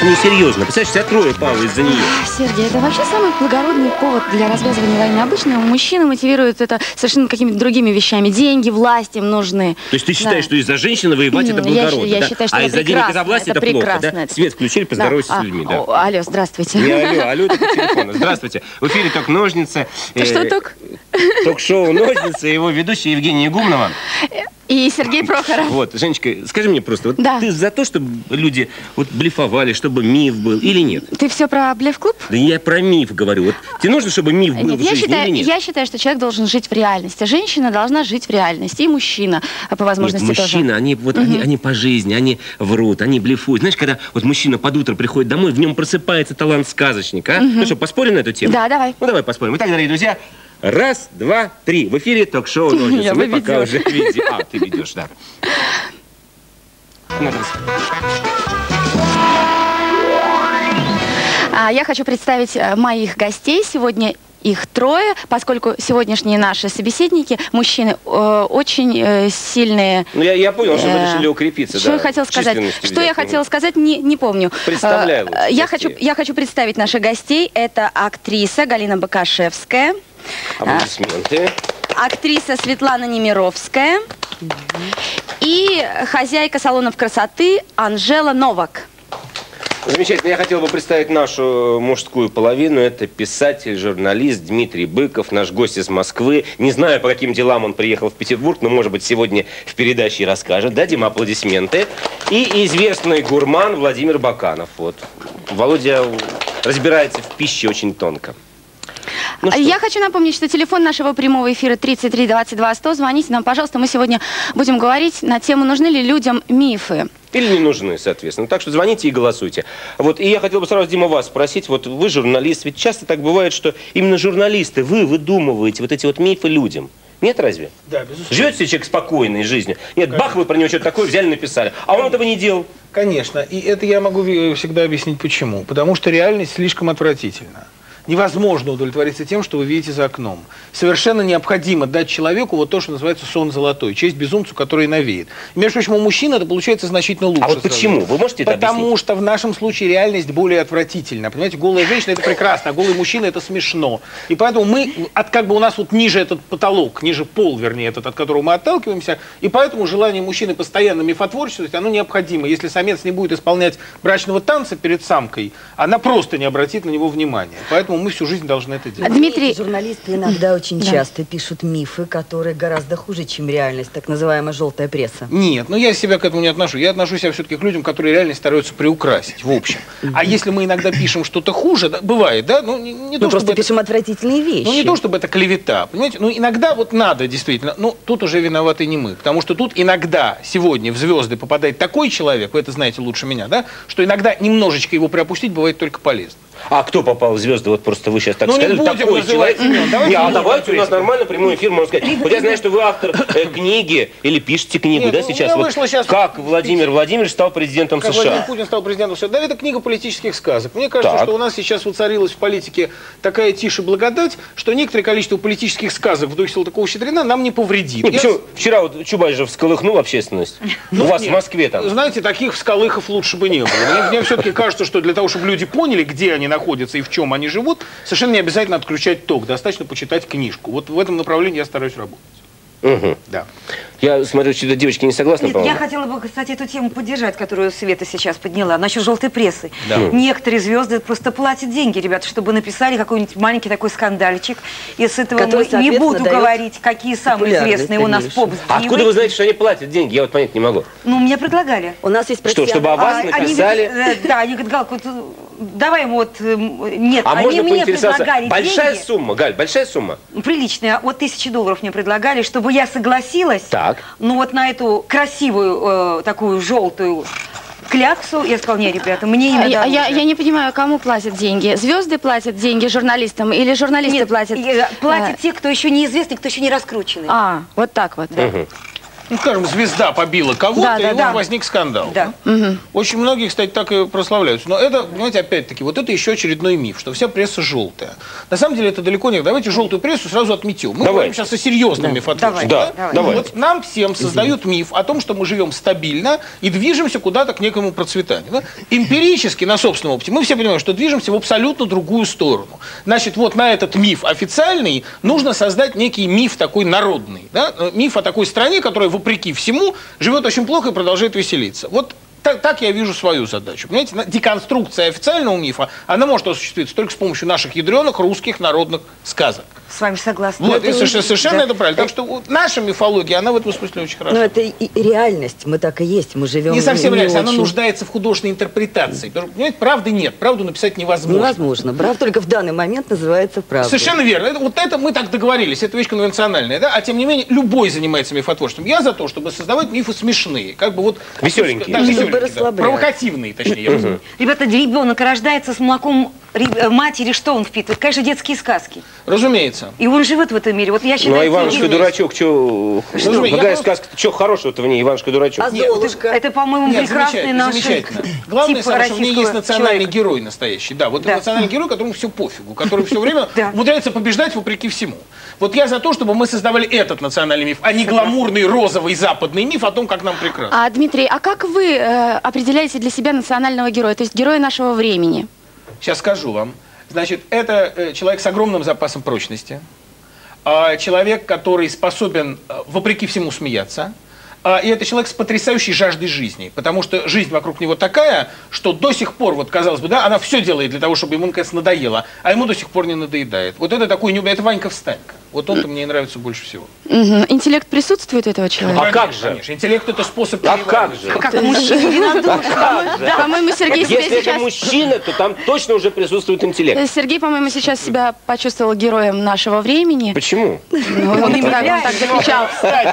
несерьезно. Представляешь, вся трое пала из-за нее. Сергей, это вообще самый благородный повод для развязывания войны. Обычно мужчины мотивируют это совершенно какими-то другими вещами. Деньги, власть им нужны. То есть ты считаешь, что из-за женщины воевать это благородно, я считаю, что а из-за денег и за власть это плохо, да? Свет включили, поздоровайся с людьми, да. Алло, здравствуйте. Не алло, это по телефону. Здравствуйте. В эфире «Ток-ножницы». Что ток? Ток-шоу «Ножницы», его ведущая Евгения Игумнова. И Сергей Прохоров. Вот, Женечка, скажи мне просто, вот да. Ты за то, чтобы люди вот блефовали, чтобы миф был, или нет? Ты все про блеф-клуб? Да я про миф говорю. Вот тебе нужно, чтобы миф был нет, в жизни, или нет? Я считаю, что человек должен жить в реальности. Женщина должна жить в реальности. И мужчина, по возможности, нет, мужчины, тоже. Они, вот, они по жизни, они врут, они блефуют. Знаешь, когда вот мужчина под утро приходит домой, в нем просыпается талант сказочника. Ну что, поспорим на эту тему? Да, давай. Ну, давай поспорим. Итак, дорогие друзья, раз, два, три. В эфире ток-шоу «Ножницы». Мы пока уже видим. А, ты ведешь, да. Я хочу представить моих гостей. Сегодня их трое, поскольку сегодняшние наши собеседники, мужчины, очень сильные. Ну, я понял, что вы решили укрепиться. Что я хотела сказать? Что я хотела сказать, не помню. Представляю. Я хочу представить наших гостей. Это актриса Галина Бакашевская. Аплодисменты. Актриса Светлана Немировская. И хозяйка салонов красоты Анжела Новак. Замечательно. Я хотел бы представить нашу мужскую половину. Это писатель, журналист Дмитрий Быков, наш гость из Москвы. Не знаю, по каким делам он приехал в Петербург, но, может быть, сегодня в передаче и расскажет. Дадим аплодисменты. И известный гурман Владимир Баканов. Вот. Володя разбирается в пище очень тонко. Ну, я хочу напомнить, что телефон нашего прямого эфира 33 22 100. Звоните нам, пожалуйста. Мы сегодня будем говорить на тему, нужны ли людям мифы. Или не нужны, соответственно. Так что звоните и голосуйте. Вот, и я хотел бы сразу, Дима, вас спросить. Вот вы журналист. Ведь часто так бывает, что именно журналисты, вы выдумываете вот эти вот мифы людям. Нет, разве? Да, безусловно. Живет себе человек спокойной жизнью. Нет, конечно. Бах, вы про него что-то такое взяли, написали. А он этого не делал. Конечно. И это я могу всегда объяснить почему. Потому что реальность слишком отвратительна. Невозможно удовлетвориться тем, что вы видите за окном. Совершенно необходимо дать человеку вот то, что называется сон золотой. Честь безумцу, который навеет. И, между прочим, у мужчин это получается значительно лучше. А вот почему? Вы можете это объяснить? Потому что в нашем случае реальность более отвратительна. Понимаете, голая женщина это прекрасно, а голый мужчина это смешно. И поэтому мы, как бы у нас вот ниже этот потолок, ниже пол, вернее, этот, от которого мы отталкиваемся, и поэтому желание мужчины постоянно мифотворчествовать, оно необходимо. Если самец не будет исполнять брачного танца перед самкой, она просто не обратит на него внимания. Поэтому мы всю жизнь должны это делать. Дмитрий, журналисты иногда очень часто пишут мифы, которые гораздо хуже, чем реальность, так называемая желтая пресса. Нет, но я себя к этому не отношу. Я отношусь себя все-таки к людям, которые реально стараются приукрасить, в общем. А если мы иногда пишем что-то хуже, да, бывает, да? Ну, не то, просто чтобы пишем отвратительные вещи. Ну, не то, чтобы это клевета, понимаете? Ну, иногда вот надо, действительно. Но тут уже виноваты не мы. Потому что тут иногда сегодня в звезды попадает такой человек, вы это знаете лучше меня, да? Что иногда немножечко его приопустить бывает только полезно. А кто попал в звезды? Вот просто вы сейчас так ну, сказали. Не будем такой человек. Давайте у нас нормально прямой эфир, можно сказать. Вот я знаю, что вы автор книги или пишете книгу, да, сейчас? Вот как Владимир Владимирович стал президентом США? Владимир Путин стал президентом США. Да, это книга политических сказок. Мне кажется, что у нас сейчас воцарилась в политике такая тишь и благодать, что некоторое количество политических сказок в духе Салтыкова-Щедрина нам не повредит. Почему? Вчера вот Чубайс же всколыхнул общественность. У вас в Москве там. Знаете, таких всколыхов лучше бы не было. Мне все-таки кажется, что для того, чтобы люди поняли, где они находятся и в чем они живут, совершенно не обязательно отключать ток, достаточно почитать книжку. Вот в этом направлении я стараюсь работать. Угу. Да. Я смотрю, что девочки не согласны, Нет, я хотела бы, кстати, эту тему поддержать, которую Света сейчас подняла, насчет желтой прессы. Да. Некоторые звезды просто платят деньги, ребята, чтобы написали какой-нибудь маленький такой скандальчик. И с этого мы не буду говорить, какие самые известные у нас поп-звезды. А откуда вы знаете, что они платят деньги? Я вот понять не могу. Ну, мне предлагали. У нас есть Что, чтобы о вас написали? Да, они говорят, Галка, давай ему вот... Нет, а они можно мне поинтересоваться, предлагали большая деньги. Сумма, Галь, большая сумма? Приличная. Вот $1000 мне предлагали, чтобы я согласилась. Так. Ну, вот на эту красивую, такую желтую кляксу, я сказала: нет, ребята, мне не надо. Я не понимаю, кому платят деньги. Звезды платят деньги журналистам или журналисты платят? Платят те, кто еще неизвестный, кто еще не раскрученный. Вот так вот, да. Угу. ну, скажем, звезда побила кого-то, и вот возник скандал. Да. Очень многие, кстати, так и прославляются. Но это, понимаете, опять-таки, вот это еще очередной миф, что вся пресса желтая. На самом деле это далеко не... Давайте желтую прессу сразу отметим. Мы говорим сейчас о серьезном мифотворстве. Давай. Вот нам всем создают миф о том, что мы живем стабильно и движемся куда-то к некому процветанию. Да? Эмпирически, на собственном опыте, мы все понимаем, что движемся в абсолютно другую сторону. Значит, вот на этот миф официальный нужно создать некий миф такой народный. Да? Миф о такой стране, которая, вопреки всему, живет очень плохо и продолжает веселиться. Вот так я вижу свою задачу. Понимаете, деконструкция официального мифа, она может осуществиться только с помощью наших ядреных русских народных сказок. С вами согласна. Вот, совершенно это правильно. Так что вот наша мифология, она в этом смысле очень хороша. Но это и реальность, мы так и есть, мы живем... Не совсем реальность, она очень... нуждается в художественной интерпретации. Понимаете, правды нет, правду написать невозможно. Невозможно. Правда только в данный момент называется правдой. Совершенно верно. Вот это мы так договорились, это вещь конвенциональная, да? А тем не менее, любой занимается мифотворством. Я за то, чтобы создавать мифы смешные, как бы вот... Веселенькие. Да, веселенькие, да. Провокативные, точнее. Ребята, ребенок рождается с молоком матери, что он впитывает? Конечно, детские сказки. Разумеется. И он живет в этом мире. Вот я считаю, ну, а Иванушка дурачок, что? Какая сказка? Что хорошего-то в ней, Иванушка дурачок? А Золушка? Это, по-моему, прекрасный наш замечательно. Главное, что в ней есть национальный герой настоящий. Да, вот национальный герой, которому все пофигу, который все время умудряется побеждать вопреки всему. Вот я за то, чтобы мы создавали этот национальный миф, а не гламурный розовый западный миф о том, как нам прекрасно. Дмитрий, а как вы определяете для себя национального героя, то есть героя нашего времени? Сейчас скажу вам. Значит, это человек с огромным запасом прочности, человек, который способен вопреки всему смеяться, и это человек с потрясающей жаждой жизни, потому что жизнь вокруг него такая, что до сих пор, вот казалось бы, да, она все делает для того, чтобы ему наконец надоело, а ему до сих пор не надоедает. Вот это такой, это Ванька Встанька. Вот он-то мне нравится больше всего. Интеллект присутствует у этого человека? А как же? Конечно, интеллект это способ... А как же? Как мужчина. По-моему, Сергей себя Если это сейчас... мужчина, то там точно уже присутствует интеллект. Сергей, по-моему, сейчас себя почувствовал героем нашего времени. Почему? Он так закричал.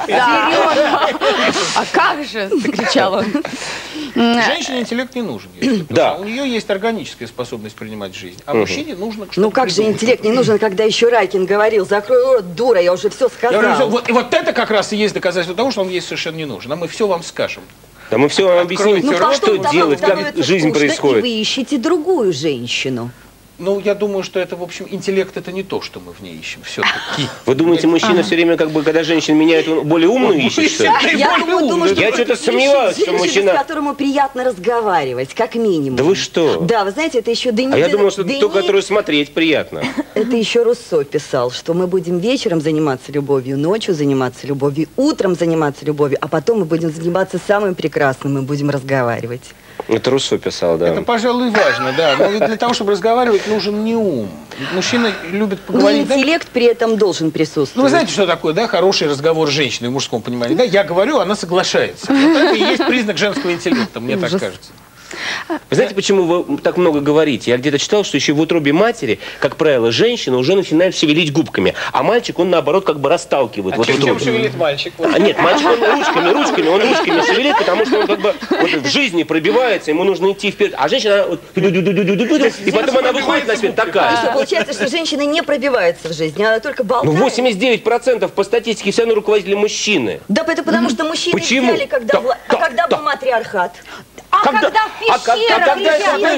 А как же? Закричал он. Женщине интеллект не нужен. Да. У нее есть органическая способность принимать жизнь, а мужчине нужно... Ну как же интеллект не нужен, когда еще Райкин говорил: закрой рот, дура, я уже все сказал. Вот это как раз и есть доказательство того, что он ей совершенно не нужен. А мы все вам скажем. Да мы все вам объясним, что делать, как жизнь происходит. И вы ищете другую женщину. Ну, я думаю, что это, в общем, интеллект это не то, что мы в ней ищем все-таки. Вы думаете, мужчина все время, как бы, когда женщина меняет, он более умную ищет, что ли? Я думаю, что я что-то сомневаюсь, что мужчина... с которому приятно разговаривать, как минимум. Да вы что? Да, вы знаете, это еще Дени... А я думал, что то, которую смотреть приятно. Это еще Руссо писал, что мы будем вечером заниматься любовью, ночью заниматься любовью, утром заниматься любовью, а потом мы будем заниматься самым прекрасным, мы будем разговаривать. Это Руссо писал, да. Это, пожалуй, важно, да. Но для того, чтобы разговаривать, нужен не ум. Мужчина любит поговорить. Но интеллект при этом должен присутствовать. Ну, вы знаете, что такое, да, хороший разговор с женщиной в мужском понимании? Да, я говорю, она соглашается. Вот это и есть признак женского интеллекта, мне так кажется. Вы знаете, почему вы так много говорите? Я где-то читал, что еще в утробе матери, как правило, женщина уже начинает шевелить губками, а мальчик, он наоборот как бы расталкивает. А чем шевелит мальчик? Нет, мальчик, он ручками шевелит, потому что он как бы вот в жизни пробивается, ему нужно идти вперед. А женщина, вот, и потом она выходит на свет такая. Что, получается, что женщина не пробивается в жизни, она только болтает. Ну, 89% по статистике все равно руководители мужчины. Да, это потому что мужчины взяли, когда был матриархат. Когда в пещерах когда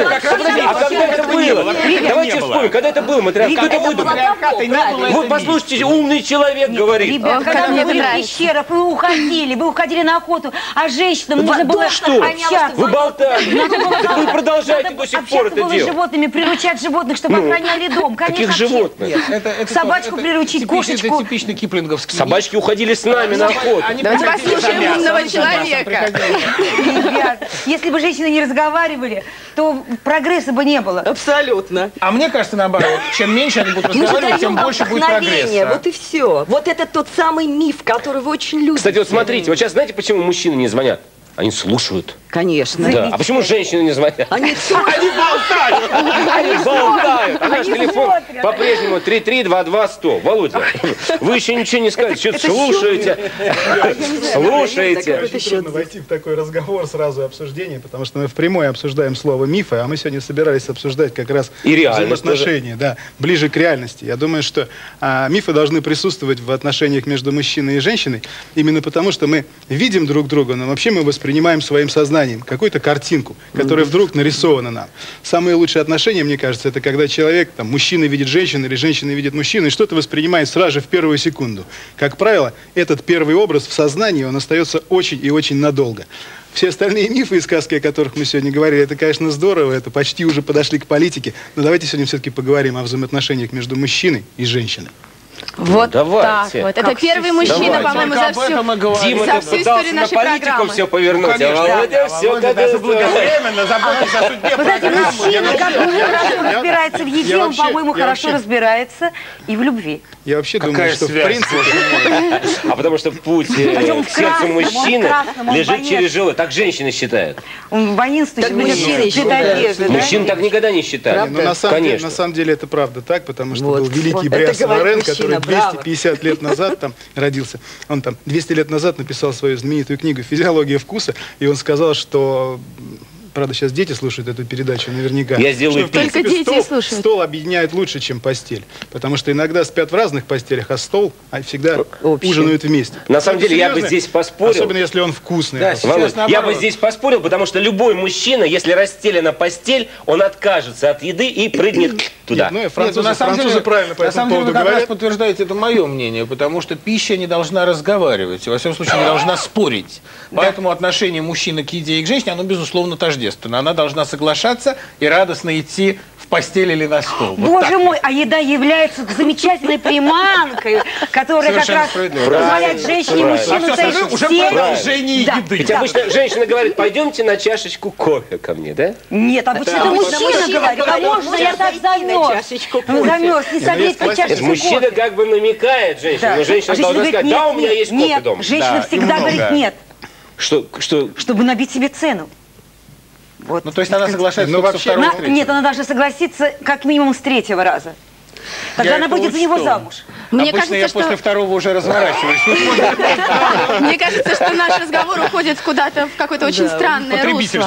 это было? Давайте вспомним, когда это было, матриархат, кто это выдумал? Вот послушайте, умный человек говорит. Ребят, когда вы были в пещерах, вы уходили на охоту, а женщинам нужно было общаться. Вы болтали. Так вы продолжаете до сих пор это делать. С животными, приручать животных, чтобы охраняли дом. Каких животных? Собачку приручить, кошечку. Это типичный киплинговский. Собачки уходили с нами на охоту. Давайте послушаем умного человека. Ребят, если бы женщины не разговаривали, то прогресса бы не было. Абсолютно. А мне кажется, наоборот, чем меньше они будут разговаривать, тем больше будет прогресса. Вот и все. Вот это тот самый миф, который вы очень любите. Кстати, вот смотрите, вот сейчас знаете, почему мужчины не звонят? Они слушают. Конечно. Да. А почему женщины не звонят? Они болтают! Они болтают! А наш телефон по-прежнему 3322100. Володя, вы еще ничего не скажете, что-то слушаете. Слушаете. Очень трудно войти в такой разговор сразу обсуждение, потому что мы впрямую обсуждаем слово мифы, а мы сегодня собирались обсуждать как раз взаимоотношения, да, ближе к реальности. Я думаю, что мифы должны присутствовать в отношениях между мужчиной и женщиной, именно потому что мы видим друг друга, но вообще мы воспринимаем своим сознанием какую-то картинку, которая вдруг нарисована нам. Самые лучшие отношения, мне кажется, это когда человек, там, мужчина видит женщину или женщина видит мужчину, и что-то воспринимает сразу же в первую секунду. Как правило, этот первый образ в сознании, он остается очень и очень надолго. Все остальные мифы и сказки, о которых мы сегодня говорили, это, конечно, здорово, это почти уже подошли к политике, но давайте сегодня все-таки поговорим о взаимоотношениях между мужчиной и женщиной. Вот давайте. так вот. Это первый мужчина, по-моему, за всю историю нашей программы. Все повернуть, конечно, а Володя все как заблаговременно заботится о судьбе. Мужчина, как хорошо разбирается в еде, он, по-моему, хорошо разбирается и в любви. Я вообще думаю, что в принципе... А потому что путь к сердцу мужчины лежит через живот. Так женщины считают. Он воинствует, мужчины считают. Мужчин так никогда не считают. Ну, на самом деле это правда так, потому что был великий Бриас Лорен, который 250 лет назад там родился. Он там 200 лет назад написал свою знаменитую книгу «Физиология вкуса», и он сказал, что... Правда, сейчас дети слушают эту передачу наверняка. Я сделаю что, в принципе, только дети слушают. Стол объединяет лучше, чем постель. Потому что иногда спят в разных постелях, а стол всегда ужинают вместе. На самом деле, я бы здесь поспорил. Особенно, если он вкусный. Да, Володь, я бы здесь поспорил, потому что любой мужчина, если расстелена постель, он откажется от еды и прыгнет туда. Нет, французы правильно по этому поводу вы как раз говорят. подтверждаете это мое мнение, потому что пища не должна разговаривать, и, во всяком случае, не должна спорить. Поэтому отношение мужчины к еде и к женщине, оно, безусловно, тождественно. Она должна соглашаться и радостно идти в постель или на стол. Боже мой, а еда является замечательной приманкой, которая как раз позволяет женщине и мужчине совершить уже продолжение еды. Ведь обычно женщина говорит, пойдемте на чашечку кофе ко мне, да? Нет, обычно это мужчина говорит, а можно я так замерз? Замерз, не согреть по чашечку Мужчина кофе. как бы намекает женщине, но женщина должна сказать, да, у меня есть кофе дома. Нет, женщина всегда говорит нет. Что? Чтобы набить себе цену. Вот. Ну, то есть она соглашается со второго, третьего. Нет, она должна согласиться как минимум с третьего раза. Тогда она будет за него замуж. Мне Обычно кажется, я что... после второго уже разворачиваюсь. Мне кажется, что наш разговор уходит куда-то в какое-то очень странное русло.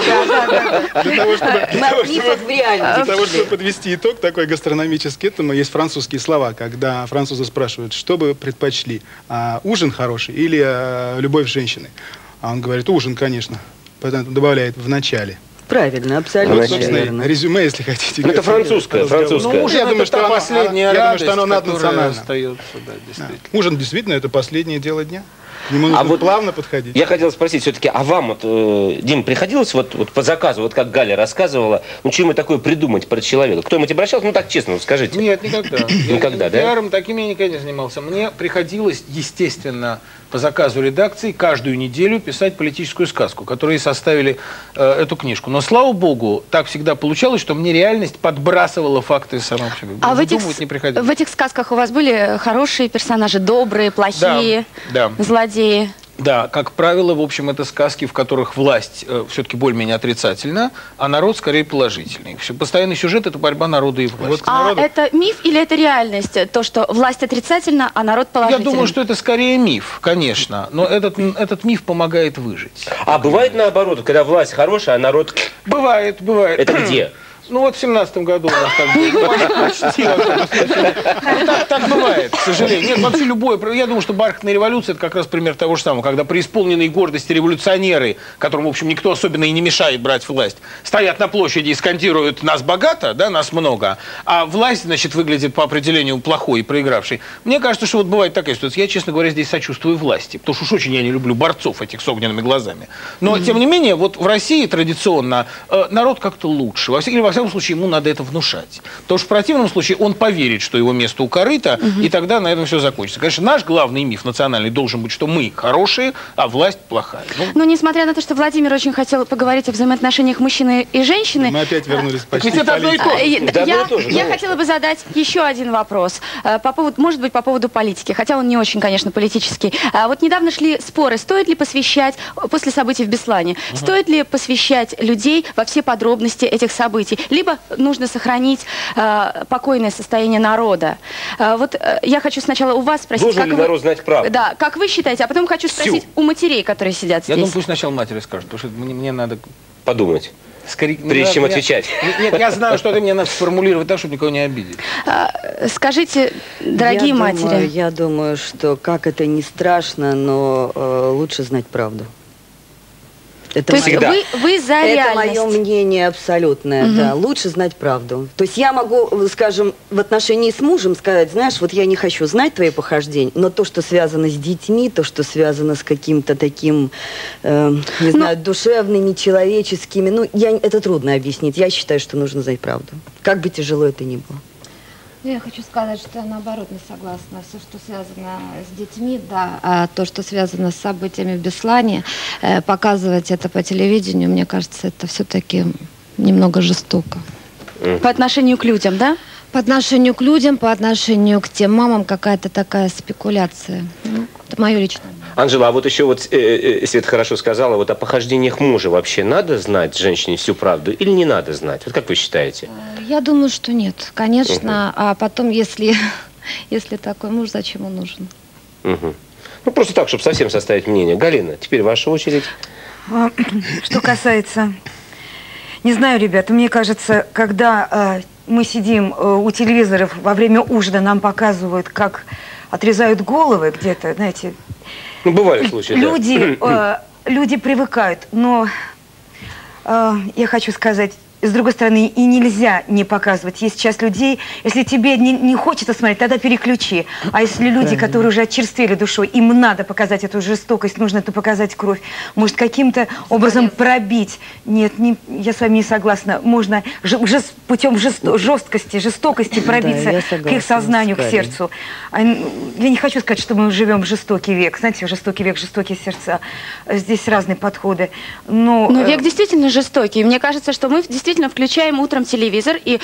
Для того, чтобы подвести итог такой гастрономический этому, есть французские слова, когда французы спрашивают, что бы предпочли, ужин хороший или любовь с женщиной. А он говорит, ужин, конечно. Потом добавляет в начале. Правильно, абсолютно Собственно, резюме, если хотите. Это французское. Ну, я думаю, что последняя радость, оно наднационально. остается. Да, действительно. Ужин действительно это последнее дело дня. К нему нужно плавно подходить. Я хотел спросить все-таки, а вам, Дим, приходилось вот по заказу, вот как Галя рассказывала, ну что-нибудь такое придумать про человека? Кто-нибудь обращался? Ну так честно, вот скажите. Нет, никогда. Никогда, да? Пиаром таким я никогда не занимался. Мне приходилось, естественно, по заказу редакции каждую неделю писать политическую сказку, которые составили эту книжку. Но, слава богу, так всегда получалось, что мне реальность подбрасывала факты сама по себе. А в этих сказках у вас были хорошие персонажи, добрые, плохие, злодеи? Да, как правило, в общем, это сказки, в которых власть все-таки более-менее отрицательна, а народ скорее положительный. Постоянный сюжет – это борьба народа и власти. Это миф или это реальность? То, что власть отрицательна, а народ положительный? Я думаю, что это скорее миф, конечно, но этот миф помогает выжить. А бывает наоборот, когда власть хорошая, а народ… Бывает. Это где? Ну вот в 17-м году у нас так было. Так бывает, к сожалению. Нет, вообще любое. Я думаю, что бархатная революция – это как раз пример того же самого, когда преисполненные гордости революционеры, которым, в общем, никто особенно и не мешает брать власть, стоят на площади и скандируют «нас богато», да, нас много, а власть, значит, выглядит по определению плохой и проигравшей. Мне кажется, что вот бывает такая ситуация. Я, честно говоря, здесь сочувствую власти, потому что уж очень я не люблю борцов этих с огненными глазами. Но, тем не менее, вот в России традиционно народ как-то лучше. Или, во всяком всяком случае, ему надо это внушать. Потому что в противном случае он поверит, что его место у корыта, и тогда на этом все закончится. Конечно, наш главный миф национальный должен быть, что мы хорошие, а власть плохая. Но несмотря на то, что Владимир очень хотел поговорить о взаимоотношениях мужчины и женщины... Мы опять вернулись почти ведь это одно и то же. Я хотела бы задать еще один вопрос. Может быть, по поводу политики. Хотя он не очень, конечно, политический. Вот недавно шли споры, стоит ли посвящать, после событий в Беслане, стоит ли посвящать людей во все подробности этих событий, либо нужно сохранить покойное состояние народа. Вот я хочу сначала у вас спросить... Должен ли народ знать правду? Да, как вы считаете? А потом хочу спросить у матерей, которые сидят здесь. Я думаю, пусть сначала матери скажут, потому что мне надо... Подумать. Прежде чем отвечать. Нет, я знаю, что это мне надо сформулировать так, чтобы никого не обидеть. Скажите, дорогие матери. Я думаю, что как это не страшно, но лучше знать правду. То есть вы за реальность? Это мое мнение абсолютное, да. Лучше знать правду. То есть я могу, скажем, в отношении с мужем сказать, знаешь, вот я не хочу знать твои похождения, но то, что связано с детьми, то, что связано с каким-то таким, не знаю, душевными, человеческими, это трудно объяснить. Я считаю, что нужно знать правду. Как бы тяжело это ни было. Я хочу сказать, что я наоборот не согласна. Все, что связано с детьми, да, а то, что связано с событиями в Беслане, показывать это по телевидению, мне кажется, это все-таки немного жестоко. По отношению к людям, да? По отношению к людям, по отношению к тем мамам какая-то такая спекуляция. Это мое личное. Анжела, а вот еще Света хорошо сказала, вот о похождениях мужа вообще надо знать женщине всю правду или не надо знать? Вот как вы считаете? Я думаю, что нет, конечно. А потом, если такой муж, зачем он нужен? Ну, просто так, чтобы совсем составить мнение. Галина, теперь ваша очередь. Что касается... Не знаю, ребята, мне кажется, когда мы сидим у телевизоров во время ужина, нам показывают, как отрезают головы где-то, знаете... Ну, бывали случаи, люди привыкают, но я хочу сказать, с другой стороны, и нельзя не показывать. Есть часть людей, если тебе не хочется смотреть, тогда переключи. А если люди, которые уже очерствели душой, им надо показать эту жестокость, нужно это показать кровь, может каким-то образом пробить. Нет, я с вами не согласна. Можно путем жестокости пробиться к их сознанию, к сердцу. Я не хочу сказать, что мы живем в жестокий век. Знаете, жестокий век, жестокие сердца. Здесь разные подходы. Но век действительно жестокий. Мне кажется, что мы действительно включаем утром телевизор и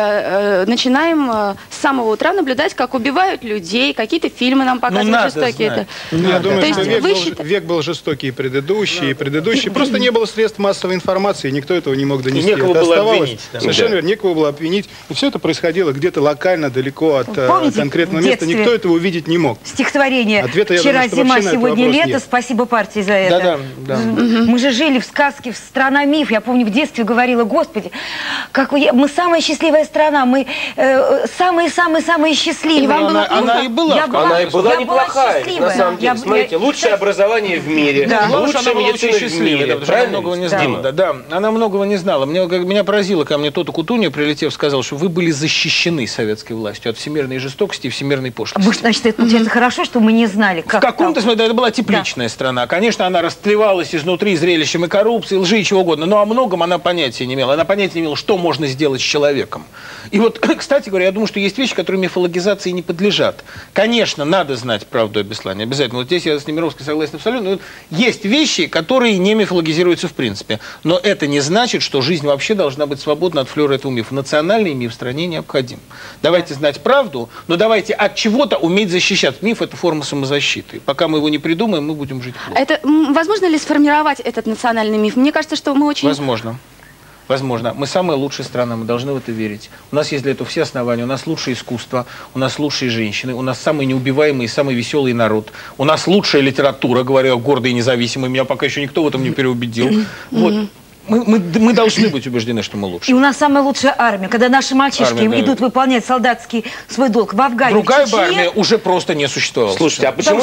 начинаем с самого утра наблюдать, как убивают людей, какие-то фильмы нам показывают жестокие. Я думаю, что век был жестокий и предыдущий. Просто не было средств массовой информации, никто этого не мог донести. Некого было обвинить. Совершенно верно, некого было обвинить. И все это происходило где-то локально, далеко от конкретного места. Никто этого увидеть не мог. Стихотворение «Вчера зима, сегодня лето», спасибо партии за это. Мы же жили в сказке, в «Страна миф». Я помню, в детстве говорила: Господи, мы самая счастливая страна, мы самые-самые-самые счастливые. Она и была. Она и была неплохая, на самом деле. Смотрите, лучшее образование в мире, лучшая медицина в мире. Она многого не знала. Да, она многого не знала. Меня поразило, ко мне Тото Кутунья, прилетев, сказал, что вы были защищены советской властью от всемирной жестокости и всемирной пошлости. Может, значит, это получается хорошо, что мы не знали, как. В каком-то смысле это была тепличная страна. Конечно, она растлевалась изнутри зрелищем и коррупции, лжи и чего угодно, но о многом она понятия не имела. Она понятия не имела, что можно сделать с человеком. И вот, кстати говоря, я думаю, что есть вещи, которые мифологизации не подлежат. Конечно, надо знать правду о Беслане, обязательно. Вот здесь я с Немировской согласен абсолютно. Но есть вещи, которые не мифологизируются в принципе. Но это не значит, что жизнь вообще должна быть свободна от флера этого мифа. Национальный миф в стране необходим. Давайте знать правду, но давайте от чего-то уметь защищаться. Миф – это форма самозащиты. Пока мы его не придумаем, мы будем жить плохо. Возможно ли сформировать этот национальный миф? Мне кажется, что мы очень... Возможно. Возможно. Мы самая лучшая страна, мы должны в это верить. У нас есть для этого все основания. У нас лучшее искусство, у нас лучшие женщины, у нас самый неубиваемый и самый веселый народ. У нас лучшая литература, говоря гордо и независимо. Меня пока еще никто в этом не переубедил. Вот. Мы должны быть убеждены, что мы лучше. И у нас самая лучшая армия. Когда наши мальчишки идут выполнять солдатский свой долг в Афгане, другая бы армия уже просто не существовала. Слушайте, а почему,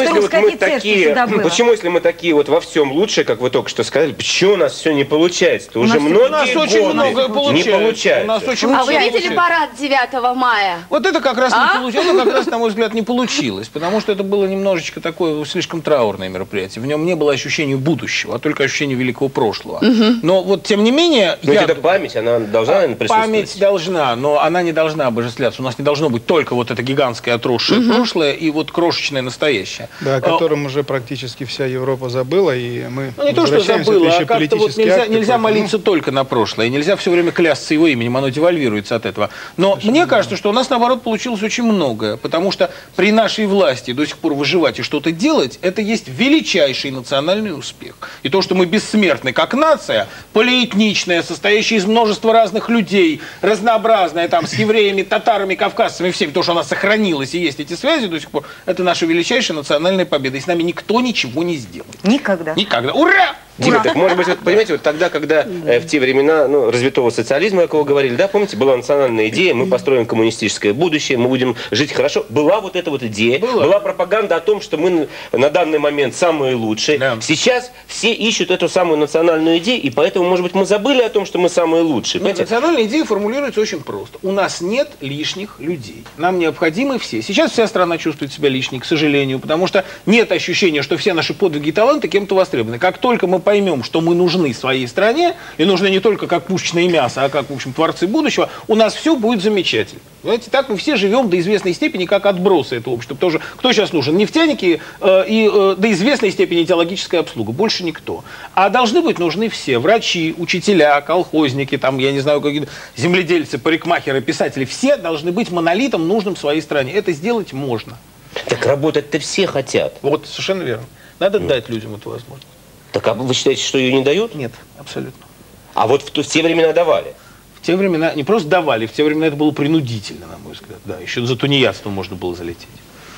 если мы такие вот во всем лучше, как вы только что сказали, почему у нас все не получается-то? Уже многие годы не получается. А вы видели парад 9 мая? Вот это как раз не получилось. Это как раз, на мой взгляд, не получилось. Потому что это было немножечко такое слишком траурное мероприятие. В нем не было ощущения будущего, а только ощущения великого прошлого. Но вот вот тем не менее... Но это память, она должна, наверное, присутствовать? Память должна, но она не должна обожествляться. У нас не должно быть только вот это гигантское отросшее прошлое и вот крошечное настоящее. Да, о котором уже практически вся Европа забыла, и мы не то, что забыла, а как-то вот нельзя молиться только на прошлое, нельзя все время клясться его именем, оно девальвируется от этого. Но мне кажется, что у нас, наоборот, получилось очень многое, потому что при нашей власти до сих пор выживать и что-то делать, это есть величайший национальный успех. И то, что мы бессмертны как нация, полиэтничная, состоящая из множества разных людей, разнообразная, там, с евреями, татарами, кавказцами, всеми, то, что она сохранилась и есть эти связи до сих пор, это наша величайшая национальная победа. И с нами никто ничего не сделает. Никогда. Никогда. Ура! Дима, так может быть, вот, понимаете, вот тогда, когда в те времена развитого социализма, о ком говорили, да, помните, была национальная идея, мы построим коммунистическое будущее, мы будем жить хорошо. Была вот эта вот идея, была пропаганда о том, что мы на данный момент самые лучшие. Да. Сейчас все ищут эту самую национальную идею, и поэтому, может быть, мы забыли о том, что мы самые лучшие. Нет, национальная идея формулируется очень просто. У нас нет лишних людей. Нам необходимы все. Сейчас вся страна чувствует себя лишней, к сожалению, потому что нет ощущения, что все наши подвиги и таланты кем-то востребованы. Как только мы поймем, что мы нужны своей стране, и нужны не только как пушечное мясо, а как, в общем, творцы будущего, у нас все будет замечательно. Знаете, так мы все живем до известной степени, как отбросы этого общества. Тоже, кто сейчас нужен? Нефтяники и до известной степени идеологическая обслуга. Больше никто. А должны быть нужны все. Врачи, учителя, колхозники, там, я не знаю, какие-то земледельцы, парикмахеры, писатели. Все должны быть монолитом, нужным своей стране. Это сделать можно. Так работать-то все хотят. Вот, совершенно верно. Надо дать людям эту возможность. Так а вы считаете, что ее не дают? Нет, абсолютно. А вот в те времена давали? В те времена не просто давали, в те времена это было принудительно, на мой взгляд. Да, еще за тунеядством можно было залететь.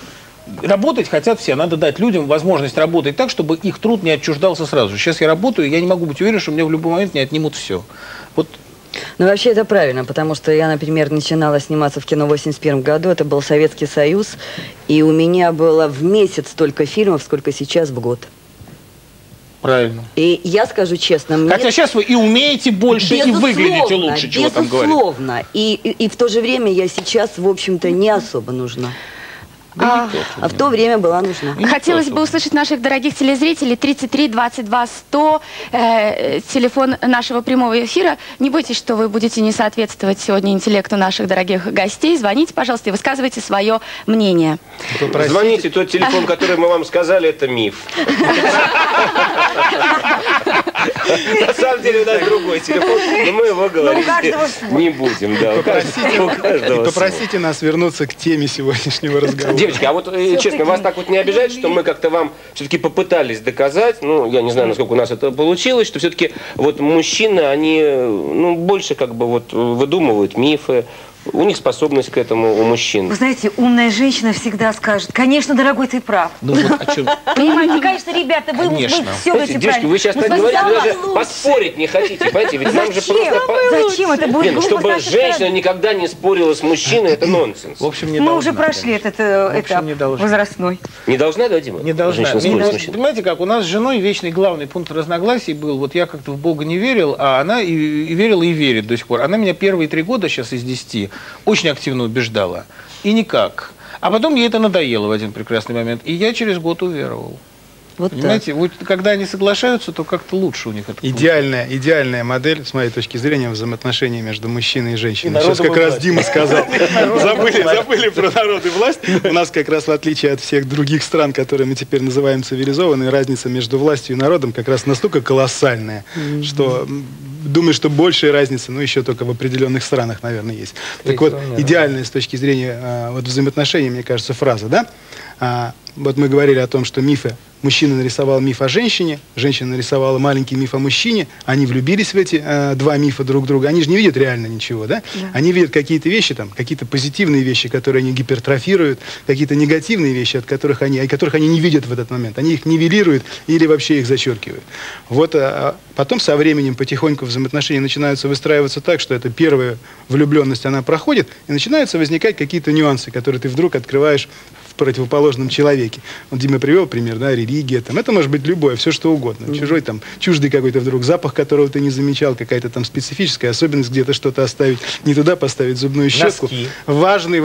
Работать хотят все, надо дать людям возможность работать так, чтобы их труд не отчуждался сразу. Сейчас я работаю, я не могу быть уверен, что мне в любой момент не отнимут все. Вот. Ну, вообще это правильно, потому что я, например, начинала сниматься в кино в 1981 году, это был Советский Союз, и у меня было в месяц столько фильмов, сколько сейчас в год. Правильно. И я скажу честно, мне... Хотя сейчас вы и умеете больше, и выглядите лучше, чего там говорить. Безусловно. И в то же время я сейчас, в общем-то, не особо нужна. А в то время была нужна. Хотелось бы услышать наших дорогих телезрителей. 33 22 100, телефон нашего прямого эфира. Не бойтесь, что вы будете не соответствовать сегодня интеллекту наших дорогих гостей. Звоните, пожалуйста, и высказывайте свое мнение. Звоните, тот телефон, который мы вам сказали, это миф. На самом деле у нас другой телефон, но мы его говорить не будем. Попросите нас вернуться к теме сегодняшнего разговора. Девочки, а вот честно, вас так вот не обижает, что мы как-то вам все-таки попытались доказать, ну, я не знаю, насколько у нас это получилось, что все-таки вот мужчины, они, ну, больше как бы вот выдумывают мифы, у них способность к этому у мужчин. Вы знаете, умная женщина всегда скажет: конечно, дорогой, ты прав. Ну вот о чем? Понимаете, конечно, ребята, вы все говорите девушки, правильно. вы сейчас так говорите, вы даже поспорить не хотите, понимаете? Ведь нам же просто... Зачем? Это будет глупо. Чтобы женщина никогда не спорила с мужчиной, это нонсенс. В общем, не Мы должна, уже прошли этот этап возрастной. Не должна, да, Дима? Не должна. Женщина Понимаете как, у нас с женой вечный главный пункт разногласий был, вот я как-то в Бога не верил, а она и верила, и верит до сих пор. Она меня первые 3 года сейчас из 10 очень активно убеждала. И никак. А потом ей это надоело в один прекрасный момент. И я через год уверовал. Вот понимаете, вот, когда они соглашаются, то как-то лучше у них это идеальная модель, с моей точки зрения, взаимоотношений между мужчиной и женщиной. Сейчас как раз Дима сказал. Забыли про народ и власть. У нас как раз, в отличие от всех других стран, которые мы теперь называем цивилизованные, разница между властью и народом как раз настолько колоссальная, что... Думаю, что большая разница, ну, еще только в определенных странах, наверное, есть. Так вот, идеальная с точки зрения вот, взаимоотношений, мне кажется, фраза, да? Вот мы говорили о том, что мифы. Мужчина нарисовал миф о женщине, женщина нарисовала маленький миф о мужчине, они влюбились в эти 2 мифа друг друга, они же не видят реально ничего, да? Они видят какие-то вещи, там, какие-то позитивные вещи, которые они гипертрофируют, какие-то негативные вещи, которых они не видят в этот момент, они их нивелируют или вообще их зачеркивают. Вот потом со временем потихоньку взаимоотношения начинаются выстраиваться так, что эта первая влюбленность, она проходит, и начинаются возникать какие-то нюансы, которые ты вдруг открываешь в противоположном человеке. Вот Дима привел пример, да, религия, там, это может быть любое, все что угодно. Чужой, там, чуждый какой-то вдруг запах, которого ты не замечал, какая-то там специфическая особенность, где-то что-то оставить, не туда поставить зубную щетку. Носки. Важный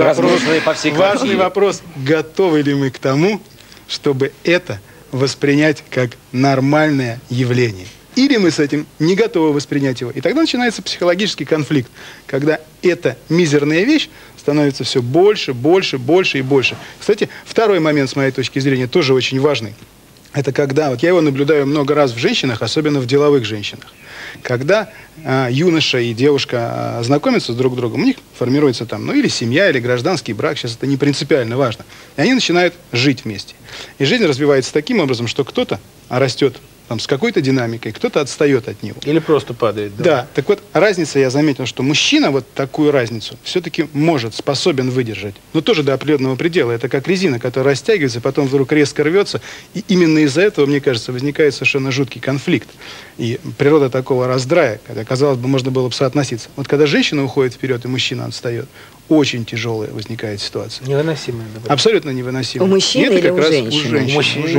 вопрос, готовы ли мы к тому, чтобы это воспринять как нормальное явление. или мы с этим не готовы воспринять его. И тогда начинается психологический конфликт, когда эта мизерная вещь становится все больше, больше, больше и больше. Кстати, второй момент, с моей точки зрения, тоже очень важный. Это когда, вот я его наблюдаю много раз в женщинах, особенно в деловых женщинах. Когда юноша и девушка знакомятся друг с другом, у них формируется там, ну или семья, или гражданский брак, сейчас это не принципиально важно. И они начинают жить вместе. И жизнь развивается таким образом, что кто-то растет там, с какой-то динамикой, кто-то отстает от него. Или просто падает. Да. Да, так вот, разница, я заметил, что мужчина вот такую разницу все-таки может, способен выдержать. Но тоже до определенного предела. Это как резина, которая растягивается, потом вдруг резко рвется. И именно из-за этого, мне кажется, возникает совершенно жуткий конфликт. И природа такого раздрая, когда, казалось бы, можно было бы соотноситься. Вот когда женщина уходит вперед и мужчина отстает, очень тяжелая возникает ситуация. Невыносимая. Абсолютно невыносимая. У мужчины или у женщины? У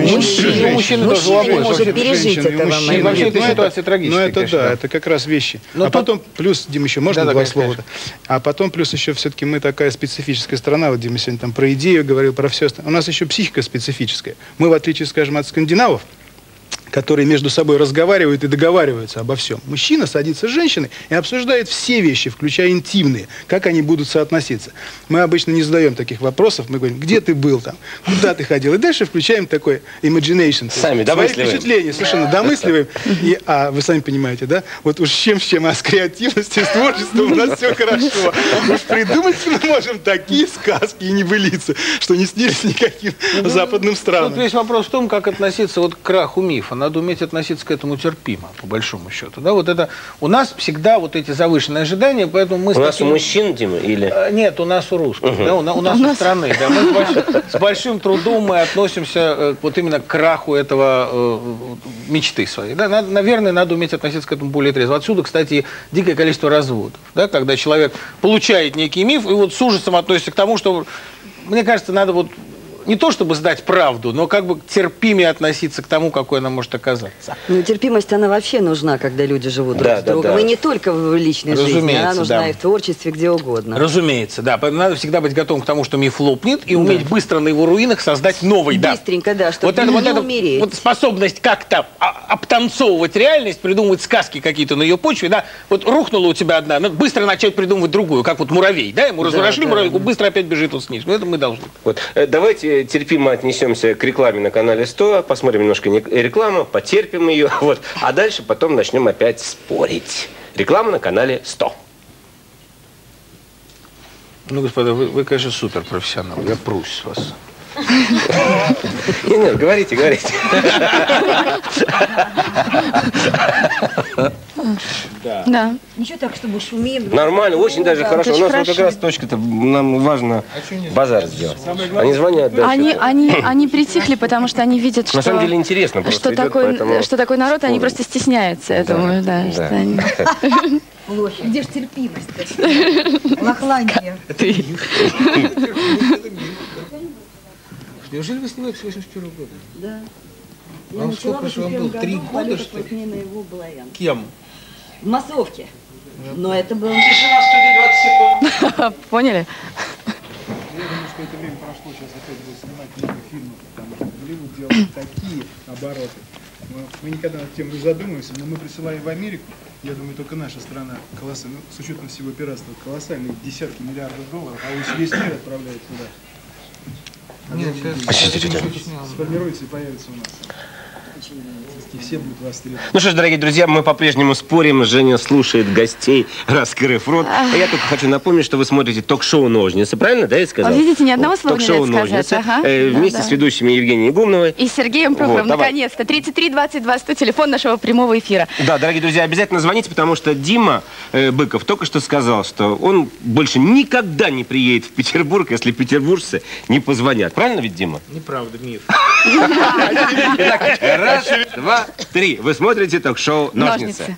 мужчины тоже не может пережить этого момента. Вообще эта ситуация трагическая. Ну это да, это как раз вещи. А потом плюс, Дим, еще можно два слова? А потом плюс еще все-таки мы такая специфическая страна. Вот Дима сегодня там про идею говорил, про все остальное. У нас еще психика специфическая. Мы, в отличие, скажем, от скандинавов, которые между собой разговаривают и договариваются обо всем. Мужчина садится с женщиной и обсуждает все вещи, включая интимные, как они будут соотноситься. Мы обычно не задаем таких вопросов, мы говорим, где ты был там, куда ты ходил, и дальше включаем такой imagination. Сами свои домысливаем. впечатления совершенно домысливаем. И, вы сами понимаете, да, вот уж с чем, а с креативностью, с творчеством у нас все хорошо. Уж придумать мы можем такие сказки и небылицы, что не снились никаким западным странам. Тут весь вопрос в том, как относиться вот к краху мифа. Надо уметь относиться к этому терпимо, по большому счету. Да, вот это, у нас всегда вот эти завышенные ожидания, поэтому мы... У нас у мужчин, Дима, или... Нет, у нас у русских, да, у нас у страны. Да, мы с большим трудом мы относимся вот именно к краху этого мечты своей. Да, наверное, надо уметь относиться к этому более трезво. Отсюда, кстати, дикое количество разводов. Да, когда человек получает некий миф и вот с ужасом относится к тому, что, мне кажется, надо вот не то чтобы сдать правду, но как бы терпимее относиться к тому, какой она может оказаться. Ну, терпимость, она вообще нужна, когда люди живут друг с другом. И не только в личной жизни, она нужна и в творчестве, где угодно. Разумеется, да. Надо всегда быть готовым к тому, что миф лопнет, и уметь быстро на его руинах создать новый. Быстренько, да, чтобы не умереть. Вот способность как-то обтанцовывать реальность, придумывать сказки какие-то на ее почве, да, вот рухнула у тебя одна, надо быстро начать придумывать другую, как вот муравей, да, ему разворошили муравейку, быстро опять бежит он с ним. Это мы должны. Вот, давайте терпимо отнесемся к рекламе на канале 100, посмотрим немножко рекламу, потерпим ее, вот, а дальше потом начнем опять спорить. Реклама на канале 100. Ну, господа, вы конечно, суперпрофессионал, я прусь с вас. Нет, говорите. Да. Ничего так, чтобы шумим. Нормально, очень даже хорошо. У нас вот как раз точка-то, нам важно базар сделать. Они звонят дальше. Они притихли, потому что они видят, что... На самом деле интересно просто идет, поэтому... Что такой народ, они просто стесняются, я думаю, да. Лохи, где же терпимость-то? Лохландия. Неужели вы снимаете с 81 года? Да. Вам сколько же вам было? 3 года, что ли? Кем? В массовке. Но это было... Тишина в студии 20 секунд. Поняли? Я думаю, что это время прошло, сейчас опять будет снимать много фильмов, потому что Голливуд делает такие обороты. Мы никогда над тем не задумываемся, но мы присылаем в Америку, я думаю, только наша страна, колоссальная, с учетом всего пиратства, колоссальные десятки миллиардов долларов, а весь мир отправляет туда. Сформируется и появится у нас. И все будут востребованы. Ну что ж, дорогие друзья, мы по-прежнему спорим. Женя слушает гостей, раскрыв рот. А я только хочу напомнить, что вы смотрите ток-шоу «Ножницы». Правильно, да, я сказал? Видите, ни одного слова не ток-шоу дать сказать. «Ножницы». Вместе с ведущими Евгенией Гумновой. И Сергеем Прохоровым, наконец-то. 33 22 100, телефон нашего прямого эфира. Да, дорогие друзья, обязательно звоните, потому что Дима Быков только что сказал, что он больше никогда не приедет в Петербург, если петербуржцы не позвонят. Правильно ведь, Дима? Неправда, миф. Итак, раз, два, три. Вы смотрите ток-шоу «Ножницы».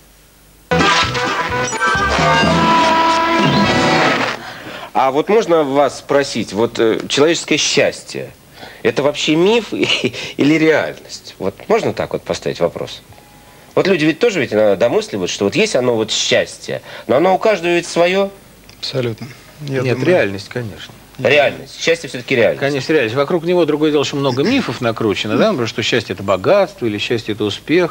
А вот можно вас спросить, вот человеческое счастье, это вообще миф или реальность? Вот можно так вот поставить вопрос? Вот люди ведь тоже ведь домысливают, что вот есть оно вот счастье, но оно у каждого ведь свое. Абсолютно. Нет, реальность, конечно. Реальность. Счастье все-таки реальность. Конечно, реальность. Вокруг него другое дело, что много мифов накручено, да, например, что счастье – это богатство, или счастье – это успех.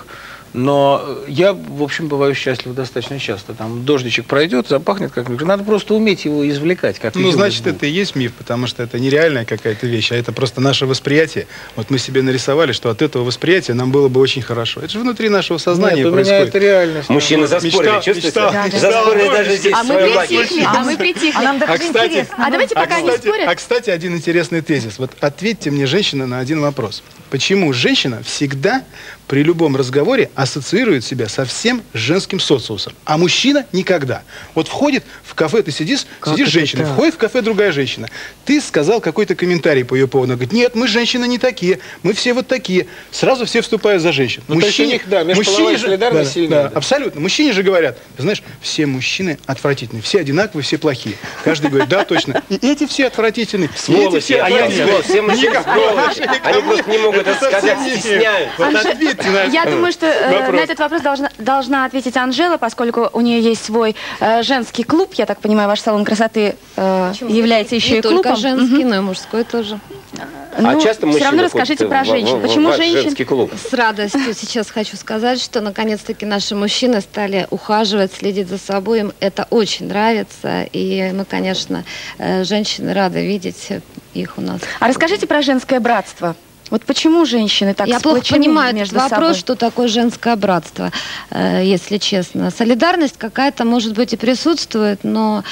Но я, в общем, бываю счастлив достаточно часто. Там дождичек пройдет, запахнет как-нибудь. Надо просто уметь его извлекать. Как ну, значит, это и есть миф, потому что это нереальная какая-то вещь, а это просто наше восприятие. Вот мы себе нарисовали, что от этого восприятия нам было бы очень хорошо. Это же внутри нашего сознания происходит. У меня это реальность. Мужчины заспорили, чувствуете? Заспорили даже здесь. А мы притихли. А нам так интересно. А давайте пока не спорят. А, кстати, один интересный тезис. Вот ответьте мне, женщина, на один вопрос. Почему женщина всегда при любом разговоре ассоциирует себя со всем женским социусом, а мужчина никогда? Вот входит в кафе, ты сидишь женщина, входит в кафе другая женщина. Ты сказал какой-то комментарий по ее поводу. Она говорит, нет, мы женщины не такие, мы все вот такие. Сразу все вступают за женщин. Ну, мужчине, да, межполовая солидарность сильная. Да, абсолютно. Мужчине же говорят, знаешь, все мужчины отвратительные, все одинаковые, все плохие. Каждый говорит, да, точно. И эти все отвратительные. Сволочи, а я не сволочь, все мужчины сволочи. Они просто не могут это сказать, стесняются. Вот ответьте на это. Я думаю, что на этот вопрос должна ответить Анжела, поскольку у нее есть свой женский клуб. Я так понимаю, ваш салон красоты является еще и клубом. Не только женский, но и мужской тоже. Ну, часто все равно расскажите про женщин. Почему женщин? Женский клуб? С радостью сейчас хочу сказать, что наконец-таки наши мужчины стали ухаживать, следить за собой. Им это очень нравится. И мы, конечно, женщины рады видеть их у нас. А расскажите про женское братство. Вот почему женщины так Я плохо понимаю между этот вопрос, собой? что такое женское братство, если честно. Солидарность какая-то, может быть, и присутствует, но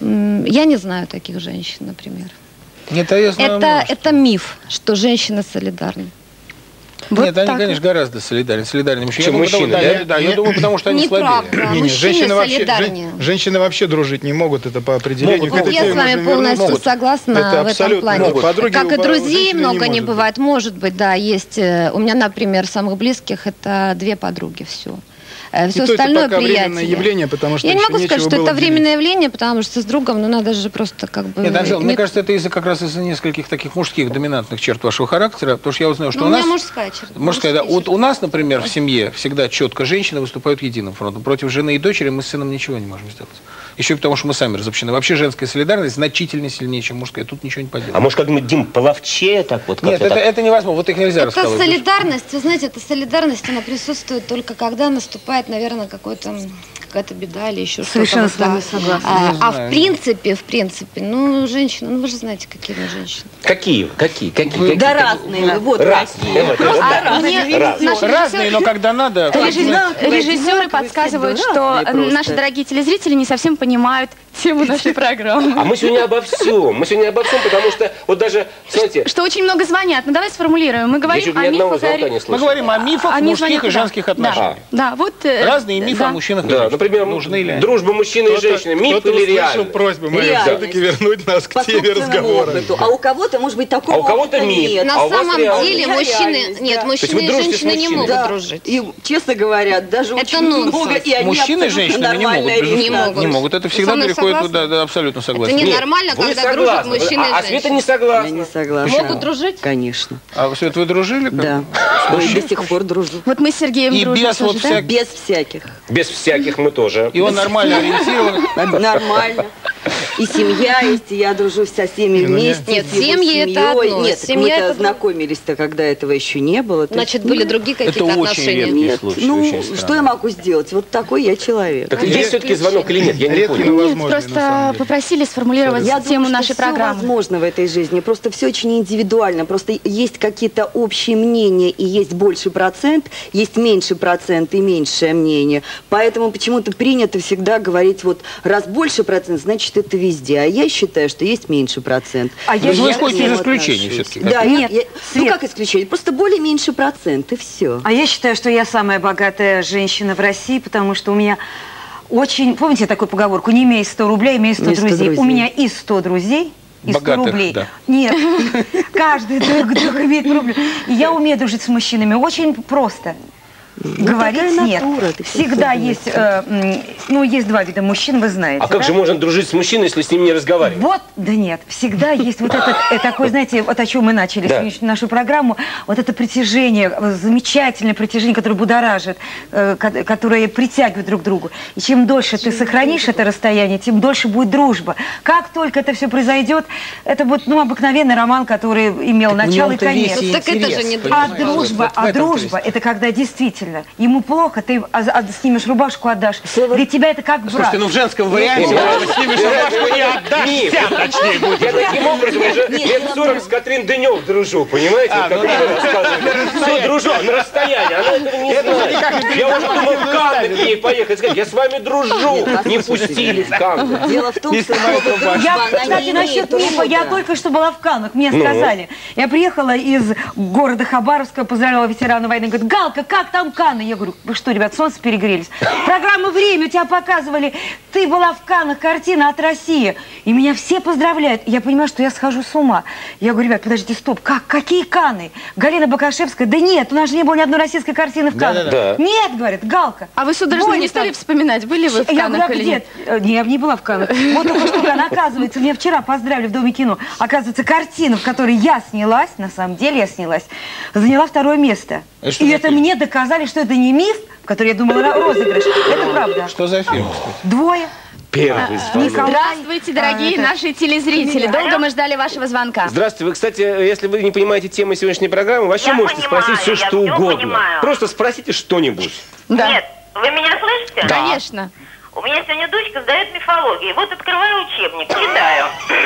я не знаю таких женщин, например. Нет, а я знаю, это миф, что женщины солидарны. Вот нет, они, так. конечно, гораздо солидарнее мужчины. Чем мужчины, да? Я думаю, потому что они слабее. Неправда. Не, Мужчины солидарнее. Женщины вообще дружить не могут, это по определению. Могут. Я с вами полностью согласна Это в этом плане. могут. Подруги Как и у друзей женщины много не может бывает. Может быть, да, есть. У меня, например, самых близких это 2 подруги, все. Все остальное это пока временное приятели. явление, потому что Я не еще могу сказать, нечего что это было временное явление, потому что с другом, ну, надо же просто как бы... Нет, Анжела, мне кажется, это как раз из-за нескольких таких мужских доминантных черт вашего характера, потому что я узнаю, что Ну, у у нас... меня мужская черта. Мужская, да. Вот у нас, например, в семье всегда четко женщины выступают единым фронтом. Против жены и дочери мы с сыном ничего не можем сделать. Еще и потому, что мы сами разобщены. Вообще женская солидарность значительно сильнее, чем мужская. Тут ничего не поделать. А может, как-нибудь, Дим, половчее так вот? Нет, это невозможно. Вот их нельзя Это раскалывать. солидарность, вы знаете, эта солидарность, она присутствует только когда наступает, наверное, какая-то беда или еще что-то. Совершенно с вами согласна. А в принципе, ну, женщины, ну, вы же знаете, какие мы женщины. Какие? Да разные. Вот Разные. Разные, но когда надо... Режиссеры подсказывают, что наши дорогие телезрители не совсем понимают тему нашей программы. А мы сегодня обо всем. Потому что вот даже, знаете... Что очень много звонят. Ну, давай сформулируем. Мы говорим о мифах. Мы говорим о мифах мужских и женских отношений. Да, вот... Разные мифы о мужчинах и Да, женщинах. например, нужны ли они? дружба мужчины и женщины. Миф или реальность? просьбу мою Реальность. все-таки вернуть нас к По теме собственному разговора. опыту. А у кого-то, может быть, такого А у кого-то опыта миф. нет. А На у вас самом реально? деле Я мужчины, реальность, нет, да. мужчины вы и дружите с женщины не мужчинами? могут Да. дружить. И, честно говоря, даже Это очень нонсенс. много, и они Мужчины и абсолютно женщины не могут. нормальная безусловно. Не могут. Не могут. Это всегда Со мной переходит, согласны? да, абсолютно согласен. Это Нет. ненормально, Вы когда дружат согласны. мужчины и А Света не женщины. Я согласна. не согласна. Могут дружить? Конечно. А Свет, вы дружили? Да. И до сих пор дружу. Вот мы с Сергеем И дружим без вот тоже, да? всяких... Без всяких. Без всяких мы тоже. И он нормально ориентирован. Нормально. И семья есть, и я дружу со всеми вместе. Нет, с его семьи это семьей. одно, Нет, семья мы-то это знакомились-то, когда этого еще не было. То Значит, есть, были ну, другие Это какие-то очень отношения. редкий Нет, случай. ну, очень что странно. я могу сделать? Вот такой я человек. Так есть все-таки звонок или нет? Я не Редкий, понял. но Нет, возможный, на просто самом деле. попросили сформулировать Я тему думаю, нашей что программы. все возможно в этой жизни, просто все очень индивидуально. Просто есть какие-то общие мнения, и есть больший процент, есть меньший процент и меньшее мнение. Поэтому почему-то принято всегда говорить, вот раз больше процент, значит это везде. А я считаю, что есть меньше процент. А я Вы я исходите к из нему исключений все-таки. Да, Нет, ну Свет. как исключение? Просто более меньше процент, и все. А я считаю, что я самая богатая женщина в России, потому что у меня очень... Помните такую поговорку? Не имей 100 рублей, имей 100 Имей 100 друзей. У друзей. меня и 100 друзей, и 100 Богатых, рублей. да. Нет, каждый друг имеет рубль. И я умею дружить с мужчинами очень просто. Говорить такая нет. натура, ты всё Всегда понимаешь. есть, ну, есть 2 вида мужчин, вы знаете. А как да? же можно дружить с мужчиной, если с ним не разговаривать? Вот, да нет, всегда есть вот этот такой, знаете, вот о чем мы начали Да. сегодняшнюю нашу программу, вот это притяжение, замечательное притяжение, которое будоражит, которое притягивает друг к другу. И чем дольше ты сохранишь это расстояние, тем дольше будет дружба. Как только это все произойдет, это будет, ну, обыкновенный роман, который имел начало и конец. Так это же не А дружба. дружба, это когда действительно обязательно. Ему плохо, ты снимешь рубашку, отдашь. Для тебя это как брак. Слушайте, ну в женском варианте снимешь рубашку и отдашься, точнее будет. Я таким образом уже лет 40 с Катрин Денев дружу, понимаете? Все дружу, на расстоянии. Она этого не знает. Я уже думал в Канны к ней поехать, сказать, я с вами дружу. Не пустили в Канны. Дело в том, что кстати, насчет мифа, я только что была в Каннах, мне сказали. Я приехала из города Хабаровска, поздравляла ветерана войны, говорит, Галка, как там Канны? Я говорю, вы что, ребят, солнце перегрелись? Программа «Время» у тебя показывали, ты была в Каннах, картина от России. И меня все поздравляют. Я понимаю, что я схожу с ума. Я говорю, ребят, подождите, стоп, какие Канны? Галина Бакашевская? Да нет, у нас же не было ни одной российской картины в Каннах. Нет, говорит, Галка. А вы судорожно не стали вспоминать, были вы в Каннах или нет? Я не была в Каннах. Вот только что, оказывается, меня вчера поздравили в Доме кино. Оказывается, картина, в которой я снялась, на самом деле я снялась, заняла 2-е место. И это мне доказали, что это не миф, в который я думала розыгрыш. Это правда. Что за фильм? 2. Первый звонок. Здравствуйте, дорогие наши телезрители. Долго мы ждали вашего звонка. Здравствуйте. Вы, кстати, если вы не понимаете темы сегодняшней программы, вообще можете спросить все, что угодно. Просто спросите что-нибудь. Да. Нет, вы меня слышите? Да. Конечно. У меня сегодня дочка сдает мифологию. Вот открываю учебник, читаю.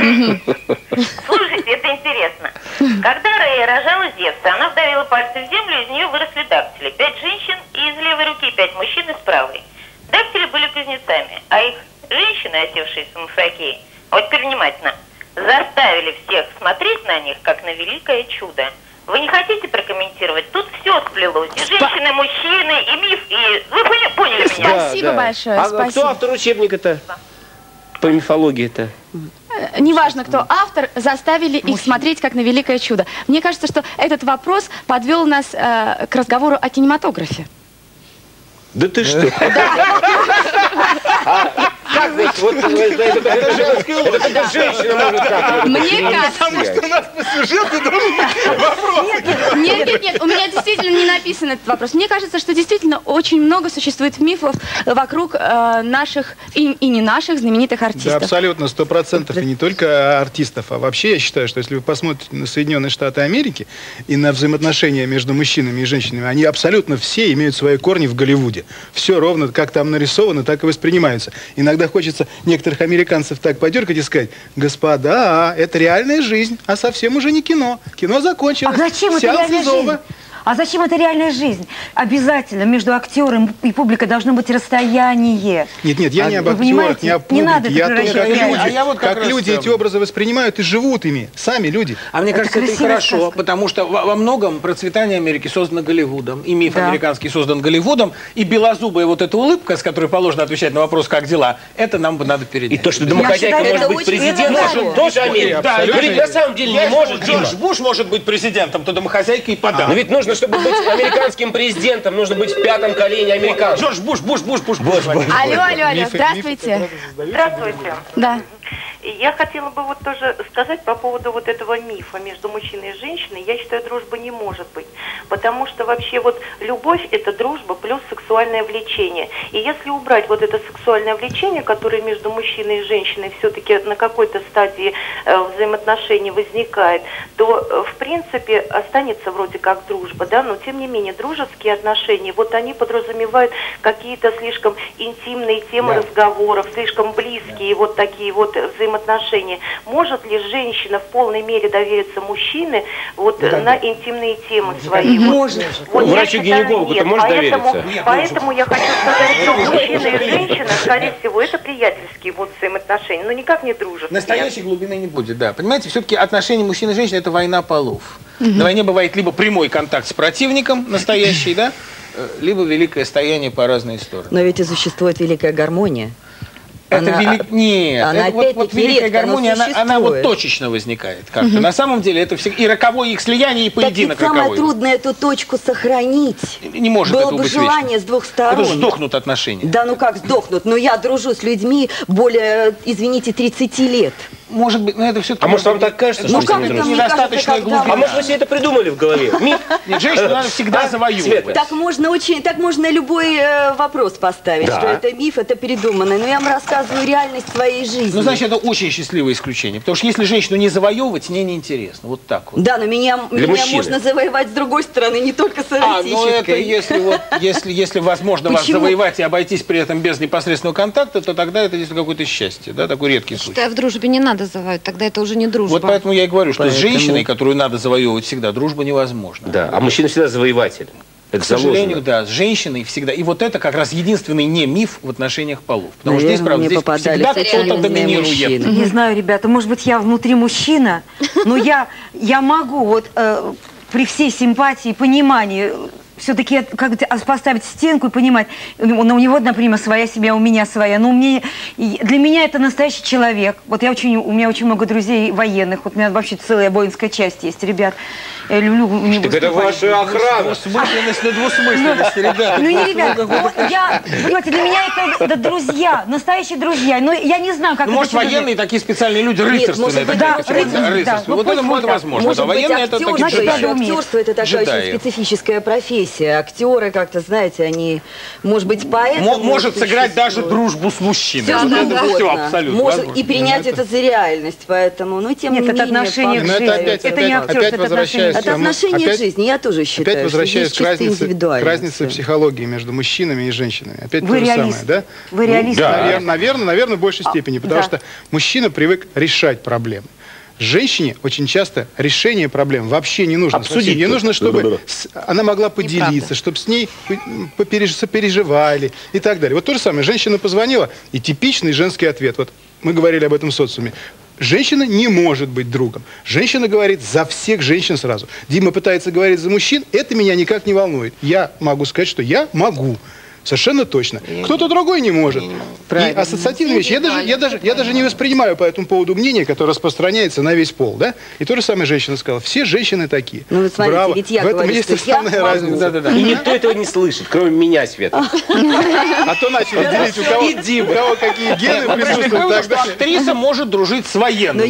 Слушайте, это интересно. Когда Рея рожала Зевса, она вдавила пальцы в землю, из нее выросли дактили. 5 женщин и из левой руки 5 мужчин из правой. Дактили были кузнецами, а их женщины, осевшие в Самофракии, вот теперь внимательно, заставили всех смотреть на них, как на великое чудо. Вы не хотите прокомментировать? Тут все сплелось. И женщины, и мужчины, и миф, и... Вы поняли меня? Спасибо большое. А спасибо. кто автор учебника-то? По мифологии-то? Неважно, кто автор, заставили их смотреть как на великое чудо. Мне кажется, что этот вопрос подвел нас к разговору о кинематографе. Да ты что? Как вот это женская женщина может так? Мне кажется... Потому что у нас по сюжету должен быть вопрос. Нет, у меня действительно не написан этот вопрос. Мне кажется, что действительно очень много существует мифов вокруг наших и не наших знаменитых Да, артистов. абсолютно, 100%. И не только артистов. А вообще, я считаю, что если вы посмотрите на Соединенные Штаты Америки и на взаимоотношения между мужчинами и женщинами, они абсолютно все имеют свои корни в Голливуде. Все ровно, как там нарисовано, так и воспринимается. Иногда хочется некоторых американцев так подергать и сказать, господа, это реальная жизнь, а совсем уже не кино. Кино закончилось. А зачем это реальная жизнь? А зачем это реальная жизнь? Обязательно между актером и публикой должно быть расстояние. Нет, я не об актерах, не об публике. Я о том, как люди эти образы воспринимают и живут ими. Сами люди. А мне кажется, это и хорошо, потому что во многом процветание Америки создано Голливудом, и миф американский создан Голливудом, и белозубая вот эта улыбка, с которой положено отвечать на вопрос, как дела, это нам бы надо передать. И то, что домохозяйка может быть президентом, тоже Америка. Да, на самом деле не может. Джордж Буш может быть президентом, то домохозяйка и подам. Но ведь нужно, чтобы быть американским президентом, нужно быть в 5-м колене американцев. Джордж Буш. Алло, здравствуйте. Здравствуйте. Да. Я хотела бы вот тоже сказать по поводу вот этого мифа между мужчиной и женщиной. Я считаю, дружбы не может быть. Потому что вообще вот любовь – это дружба плюс сексуальное влечение. И если убрать вот это сексуальное влечение, которое между мужчиной и женщиной все-таки на какой-то стадии взаимоотношений возникает, то в принципе останется вроде как дружба, да, но тем не менее дружеские отношения, вот они подразумевают какие-то слишком интимные темы разговоров, слишком близкие вот такие вот взаимоотношения. Может ли женщина в полной мере довериться мужчине вот на интимные темы свои? Может. Вот врачу-гинекологу-то может довериться? Поэтому я хочу сказать, что мужчина и женщина, скорее всего, это приятельские вот взаимоотношения, но никак не дружеские. Настоящей глубины не будет, да. Понимаете, все-таки отношения мужчины и женщины – это война полов. На войне бывает либо прямой контакт с противником, настоящий, да, либо великое стояние по разные стороны. Но ведь и существует великая гармония. Нет, она вот великая гармония, она вот точечно возникает как-то. На самом деле это и роковое их слияние, и поединок так роковой. Самое трудное эту точку сохранить. Не может было этого бы быть желание вечно. с двух сторон. Это сдохнут отношения. Да ну как сдохнут? Ну я дружу с людьми более, извините, 30 лет. Может быть, но это все-таки... А может, вам так кажется, что это недостаточная глубина? А может, вы себе это придумали в голове? Нет, женщину надо всегда завоевывать. Так можно любой вопрос поставить, что это миф, это придуманное. Но я вам рассказываю реальность своей жизни. Ну, значит, это очень счастливое исключение. Потому что если женщину не завоевывать, мне неинтересно. Вот так вот. Да, но меня можно завоевать с другой стороны, не только с эротической. Ну это если возможно вас завоевать и обойтись при этом без непосредственного контакта, то тогда это действительно какое-то счастье, да, такой редкий случай. В дружбе не надо завоевать, тогда это уже не дружба. Вот поэтому я и говорю, что с женщиной, которую надо завоевывать всегда, дружба невозможна. Да, а мужчина всегда завоеватель. Это к сожалению, да, с женщиной всегда. И вот это как раз единственный не миф в отношениях полов. Потому что здесь, правда, здесь всегда кто-то доминирует. Не знаю, ребята, может быть, я внутри мужчина, но я могу вот при всей симпатии, понимании все-таки как-то поставить стенку и понимать, у него, например, своя семья, у меня своя. Но для меня это настоящий человек. Вот у меня очень много друзей военных. Вот у меня вообще целая воинская часть есть, ребят. Я люблю... Так это ваша охрана. Двусмысленность на двусмысленности, ребята. Ну не ребята, понимаете, для меня это друзья, настоящие друзья. Но я не знаю, как это... Может, военные такие специальные люди, рыцарственные. Вот это возможно. Военные это такие джедаи. Актерство это такая очень специфическая профессия. Актеры как-то, знаете, они, может быть, поэтому... Может сыграть даже дружбу с мужчиной. Это все абсолютно возможно. И принять это за реальность, поэтому, ну, тем не менее... Нет, это отношение к жизни. Это не актерство, это отношение. Это отношение к жизни, я тоже считаю. Опять возвращаясь к разнице психологии между мужчинами и женщинами. Опять то же самое, да? Вы реалист? Наверное, в большей степени, потому что мужчина привык решать проблемы. Женщине очень часто решение проблем вообще не нужно. Обсудить. Ей нужно, чтобы она могла поделиться, чтобы с ней сопереживали и так далее. Вот то же самое. Женщина позвонила, и типичный женский ответ. Вот мы говорили об этом в социуме. Женщина не может быть другом. Женщина говорит за всех женщин сразу. Дима пытается говорить за мужчин. Это меня никак не волнует. Я могу сказать, что я могу. Совершенно точно. Кто-то другой не может. И ассоциативные вещи. Я даже не воспринимаю по этому поводу мнение, которое распространяется на весь пол. Да? И то же самое женщина сказала. Все женщины такие. Ну, вот смотрите, браво. Ведь я в этом говорю, есть что основная разница. И никто этого не слышит, кроме меня, Света. А то начали делить, у кого какие гены присутствуют. Что актриса может дружить с военным.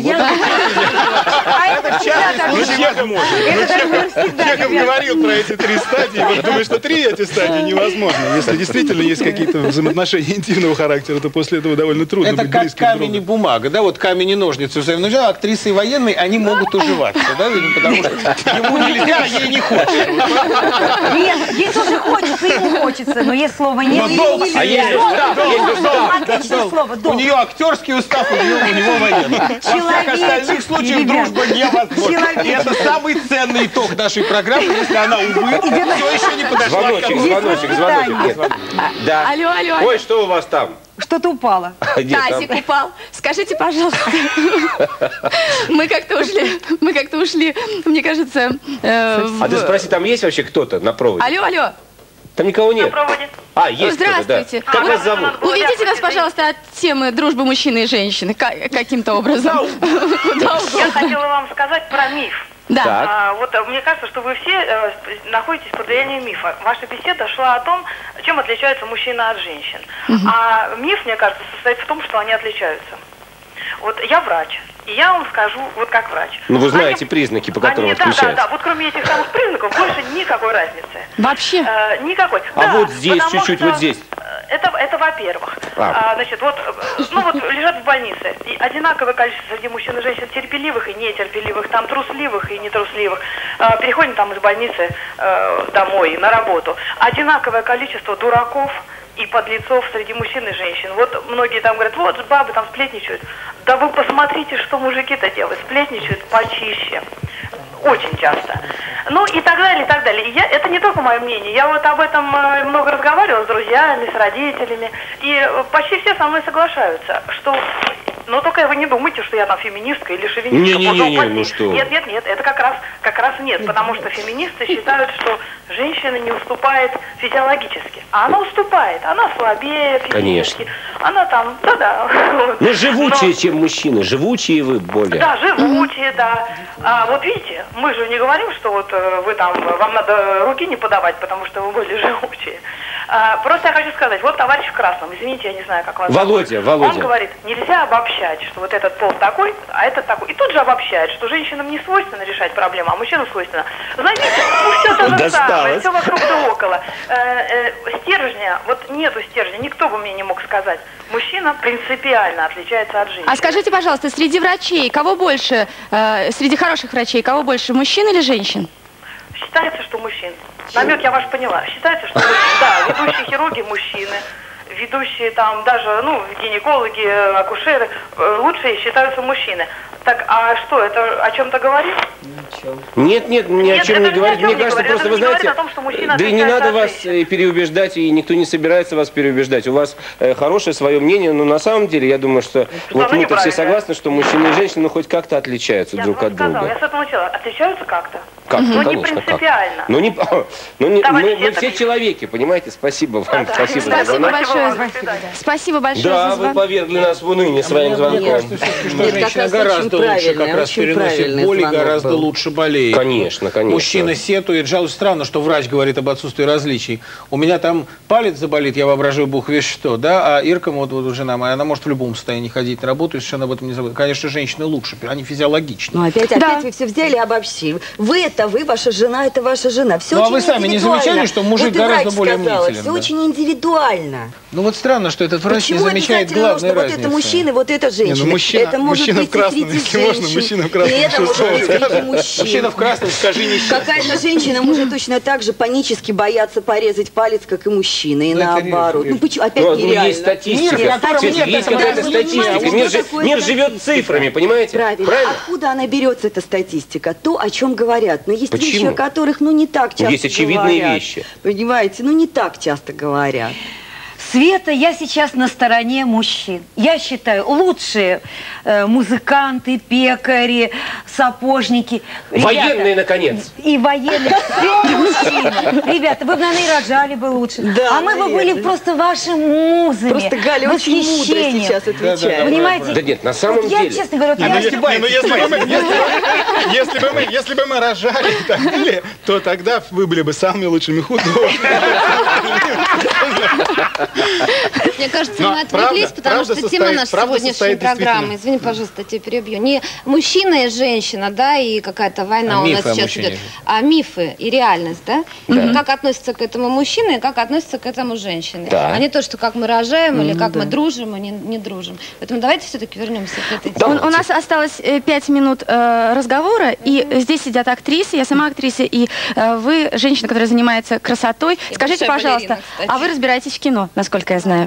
Чехов говорил про эти 3 стадии. Вот думаю, что 3 эти стадии невозможно. Если действительно есть какие-то взаимоотношения интимного характера, то после этого довольно трудно быть близким другом. Это как камень и бумага, да, вот камень и ножницы взаимно. Актрисы и военные, они могут уживаться, да, потому что ему нельзя, а ей не хочется. Нет, ей тоже хочется, ему хочется, но есть слово «нет». А есть устав, Отличное слово «долг». У нее актерский устав, у него военный. Во всех остальных случаях дружба невозможна. И это самый ценный итог нашей программы, если она, увы, все еще не подошла к концу. Звоночек. Да. Алло. Ой, что у вас там? Что-то упало. Тазик упал. Скажите, пожалуйста. Мы как-то ушли, мне кажется... А ты спроси, там есть вообще кто-то на проводе? Алло. Там никого нет. Есть здравствуйте. кто-то, да. Как вас зовут? Уведите нас, пожалуйста, от темы дружбы мужчины и женщины. Каким-то образом. Я хотела вам сказать про миф. Да. Вот мне кажется, что вы все находитесь под влиянием мифа. Ваша беседа шла о том, чем отличается мужчина от женщин. А миф, мне кажется, состоит в том, что они отличаются. Вот я врач, и я вам скажу, вот как врач. Ну, вы знаете признаки, по которым отличаются. Да. Вот кроме этих самых признаков больше никакой разницы. Вообще? Никакой. А вот здесь, чуть-чуть, вот здесь. Это во-первых. Значит, вот лежат в больнице. И одинаковое количество среди мужчин и женщин терпеливых и нетерпеливых, там трусливых и нетрусливых. Переходим там из больницы домой, на работу. Одинаковое количество дураков и подлецов среди мужчин и женщин. Вот многие там говорят, вот бабы там сплетничают. Да вы посмотрите, что мужики-то делают. Сплетничают почище. Очень часто. Ну и так далее, и так далее. И это не только мое мнение. Я вот об этом много разговаривала с друзьями, с родителями. И почти все со мной соглашаются, что... Но только вы не думайте, что я там феминистка или шовинистка. Ну что? Нет, это как раз нет. Потому что феминисты считают, что женщина не уступает физиологически. А она уступает. Она слабее физически. Конечно. Она там, да. Ну, живучие, чем мужчины. Живучие вы более. Да, живучие, да. Вот видите, мы же не говорим, что вот вы там, вам надо руки не подавать, потому что вы более живучие. Просто я хочу сказать, вот товарищ в красном, извините, я не знаю, как вас Володя, зовут. Он говорит, нельзя обобщать, что вот этот пол такой, а этот такой. И тут же обобщает, что женщинам не свойственно решать проблему, а мужчинам свойственно. Знаете, все то же самое, все вокруг да около. Стержня, вот нету стержня, никто бы мне не мог сказать. Мужчина принципиально отличается от женщины. А скажите, пожалуйста, среди врачей, кого больше, среди хороших врачей, кого больше, мужчин или женщин? Считается, что мужчин. Намек я ваш поняла. Считается, что мужчин. Да, ведущие хирурги мужчины, ведущие там даже, ну, гинекологи, акушеры, лучшие считаются мужчины. Так, а что, это о чем-то говорит? Нет, ни о чем не говорит. Мне кажется, просто вы знаете, да и не надо вас переубеждать, и никто не собирается вас переубеждать. У вас хорошее свое мнение, но на самом деле, я думаю, что вот мы-то все согласны, что мужчины и женщины хоть как-то отличаются друг от друга. Я с этого начала. Отличаются как-то? Как-то, ну, конечно, не принципиально. Мы все человеки, понимаете? Спасибо вам, спасибо за звонок. Спасибо большое да, за звонок. вы повергли нас в уныние своим звонком. Женщина гораздо лучше как раз переносит боль и гораздо лучше болеет. Конечно. Мужчина сетует. Жалуется, странно, что врач говорит об отсутствии различий. У меня там палец заболит, я воображаю, бог весь что, да? А Ирка, вот жена моя, она может в любом состоянии ходить на работу, если она об этом не забудет. Конечно, женщины лучше, они физиологичны. Ну опять вы все взяли и обобщили. Вы, ваша жена, это ваша жена. Все очень а вы сами не замечали, что мужик гораздо более мнителен? Все очень индивидуально. Ну вот странно, что этот врач не замечает главной разницы. Вот это мужчина, вот это женщина. Это может быть мужчина в красном, это может быть и мужчина. Мужчина в красном, скажи несчастный. Какая-то женщина может точно так же панически бояться порезать палец, как и мужчина, и наоборот. Ну почему? Опять нереально. Есть статистика. Есть какая-то статистика. Мир живет цифрами, понимаете? Правильно. Откуда она берется, эта статистика? То, о чем говорят. Но есть вещи, о которых, не так часто говорят. Есть очевидные вещи. Понимаете, не так часто говорят. Света, я сейчас на стороне мужчин. Я считаю, лучшие музыканты, пекари, сапожники. Военные, наконец. И военные. Все мужчины. Ребята, вы бы, наверное, и рожали бы лучше. Да, а мы бы были просто вашими музами. Просто Галя очень мудро сейчас отвечает. Понимаете? Да нет, на самом деле. Я, честно говоря, если бы мы рожали и так далее, то тогда вы были бы самыми лучшими художниками. Мне кажется, мы отвлеклись, потому что тема нашей сегодняшней программы, извини, пожалуйста, тебя перебью, не мужчина и женщина, да, и какая-то война у нас сейчас идет, а мифы и реальность, да? Как относятся к этому мужчины и как относятся к этому женщины. А не то, что как мы рожаем или как мы дружим и не дружим. Поэтому давайте все-таки вернемся к этой теме. У нас осталось 5 минут разговора, и здесь сидят актрисы, я сама актриса, и вы, женщина, которая занимается красотой. Скажите, пожалуйста, а вы разбираетесь в кино, насколько я знаю?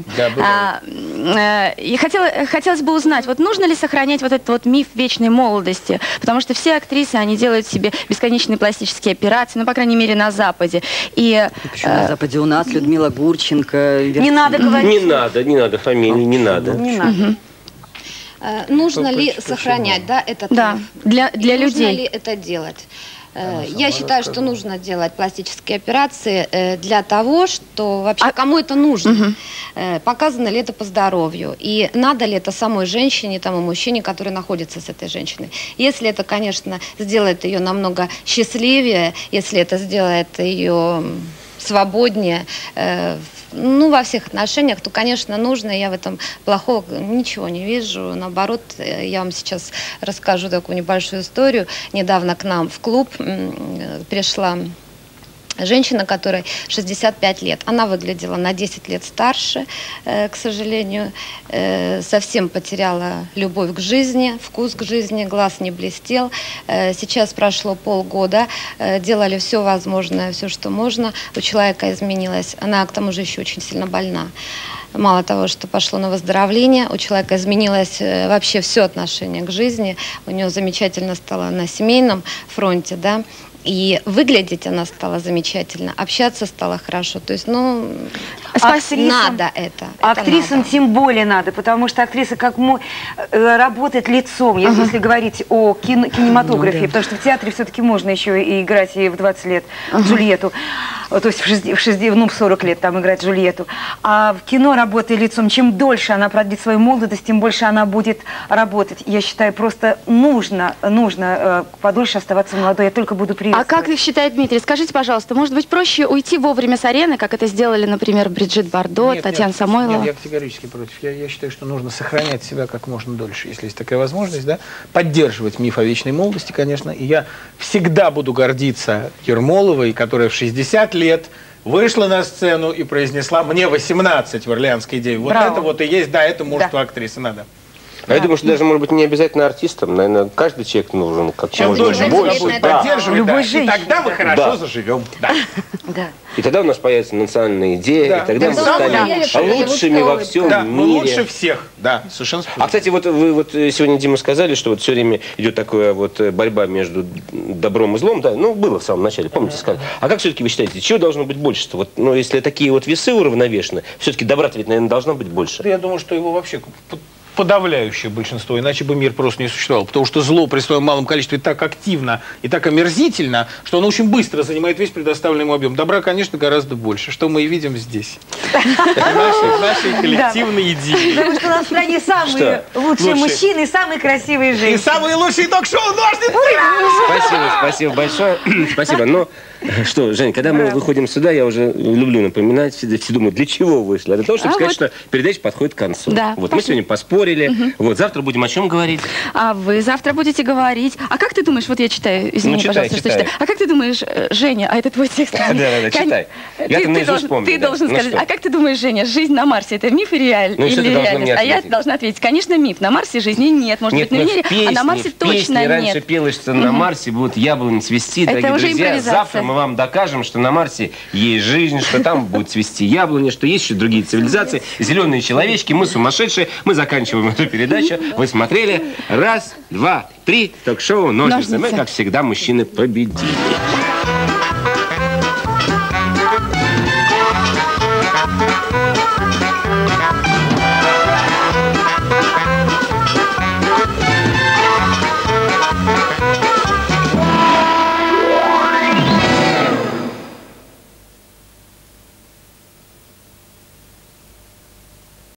И хотелось бы узнать, вот нужно ли сохранять вот этот вот миф вечной молодости? Потому что все актрисы, они делают себе бесконечные пластические операции, по крайней мере, на Западе. Почему на Западе? У нас Людмила Гурченко. Не надо говорить. Не надо фамилии, не надо. Не надо. Нужно ли сохранять, этот миф? Для людей. Нужно ли это делать? Я считаю, что нужно делать пластические операции для того, что вообще кому это нужно, показано ли это по здоровью, и надо ли это самой женщине, тому мужчине, который находится с этой женщиной. Если это, конечно, сделает ее намного счастливее, если это сделает ее свободнее, во всех отношениях, то, конечно, нужно, я в этом плохого ничего не вижу. Наоборот, я вам сейчас расскажу такую небольшую историю. Недавно к нам в клуб пришла женщина, которой 65 лет. Она выглядела на 10 лет старше, к сожалению. Совсем потеряла любовь к жизни, вкус к жизни, глаз не блестел. Сейчас прошло полгода, делали все возможное, все, что можно. У человека изменилось. Она, к тому же, еще очень сильно больна. Мало того, что пошло на выздоровление, у человека изменилось вообще все отношение к жизни. У нее замечательно стало на семейном фронте, да. И выглядеть она стала замечательно, общаться стало хорошо. То есть, надо это. Актрисам надо. Тем более надо, потому что актриса работает лицом, если говорить о кинематографе, потому что в театре все-таки можно еще и играть и в 20 лет Джульетту. то есть в 40 лет там играть Джульетту. А в кино, работая лицом, чем дольше она продлит свою молодость, тем больше она будет работать. Я считаю, просто нужно подольше оставаться молодой. Я только буду приветствовать. А как считает Дмитрий? Скажите, пожалуйста, может быть, проще уйти вовремя с арены, как это сделали, например, Бриджит Бардо, Татьяна Самойлова? Нет, я категорически против. Я считаю, что нужно сохранять себя как можно дольше, если есть такая возможность, да, поддерживать миф о вечной молодости, конечно, и я всегда буду гордиться Ермоловой, которая в 60 лет вышла на сцену и произнесла «Мне 18» в «Орлеанской деве». Вот это вот и есть, да, это мужество актрисы, надо. А я думаю, что даже, может быть, не обязательно артистам. Наверное, каждый человек нужен как можно больше. Поддерживать, да. И тогда мы хорошо заживем. Да. Да. И тогда у нас появится национальная идея, и тогда мы станем лучшими во всем мире. Мы лучше всех. Да, совершенно справедливо. А, кстати, вот вы вот сегодня, Дима, сказали, что вот все время идет такая вот борьба между добром и злом. Да, ну, было в самом начале, помните, сказали. А как все-таки вы считаете, чего должно быть больше? Вот, ну, если такие вот весы уравновешены, все-таки добра-то ведь, наверное, должно быть больше. Я думаю, что его вообще подавляющее большинство, иначе бы мир просто не существовал. Потому что зло при своем малом количестве так активно и так омерзительно, что оно очень быстро занимает весь предоставленный ему объем. Добра, конечно, гораздо больше, что мы и видим здесь. Нашей коллективной идеи. Потому что у нас в стране самые лучшие мужчины и самые красивые женщины. И самые лучшие ток-шоу «Ножницы». Спасибо большое. Спасибо. Но что, Жень, когда мы выходим сюда, я уже люблю напоминать, все думают, для чего вышли? Для того, чтобы сказать, что передача подходит к концу. Да, вот мы сегодня поспорили. Вот завтра будем о чем говорить? А вы завтра будете говорить. А как ты думаешь, вот я читаю, извини, пожалуйста, что читаю. А как ты думаешь, Женя, а это твой текст? Да, читай. Я-то наизусть помню. Ты должен сказать, а как ты думаешь, Женя, жизнь на Марсе это миф или реальность? А я должна ответить, конечно, миф. На Марсе жизни нет, может быть, на Венере, а на Марсе точно нет. Раньше пелось, что на Марсе будут яблони цвести, дорогие друзья. Завтра мы вам докажем, что на Марсе есть жизнь, что там будут цвести яблони, что есть еще другие цивилизации, зеленые человечки, мы сумасшедшие. Мы заканчиваем эту передачу. Вы смотрели. 1, 2, 3. Ток-шоу «Ножницы». Мы, как всегда, мужчины победили.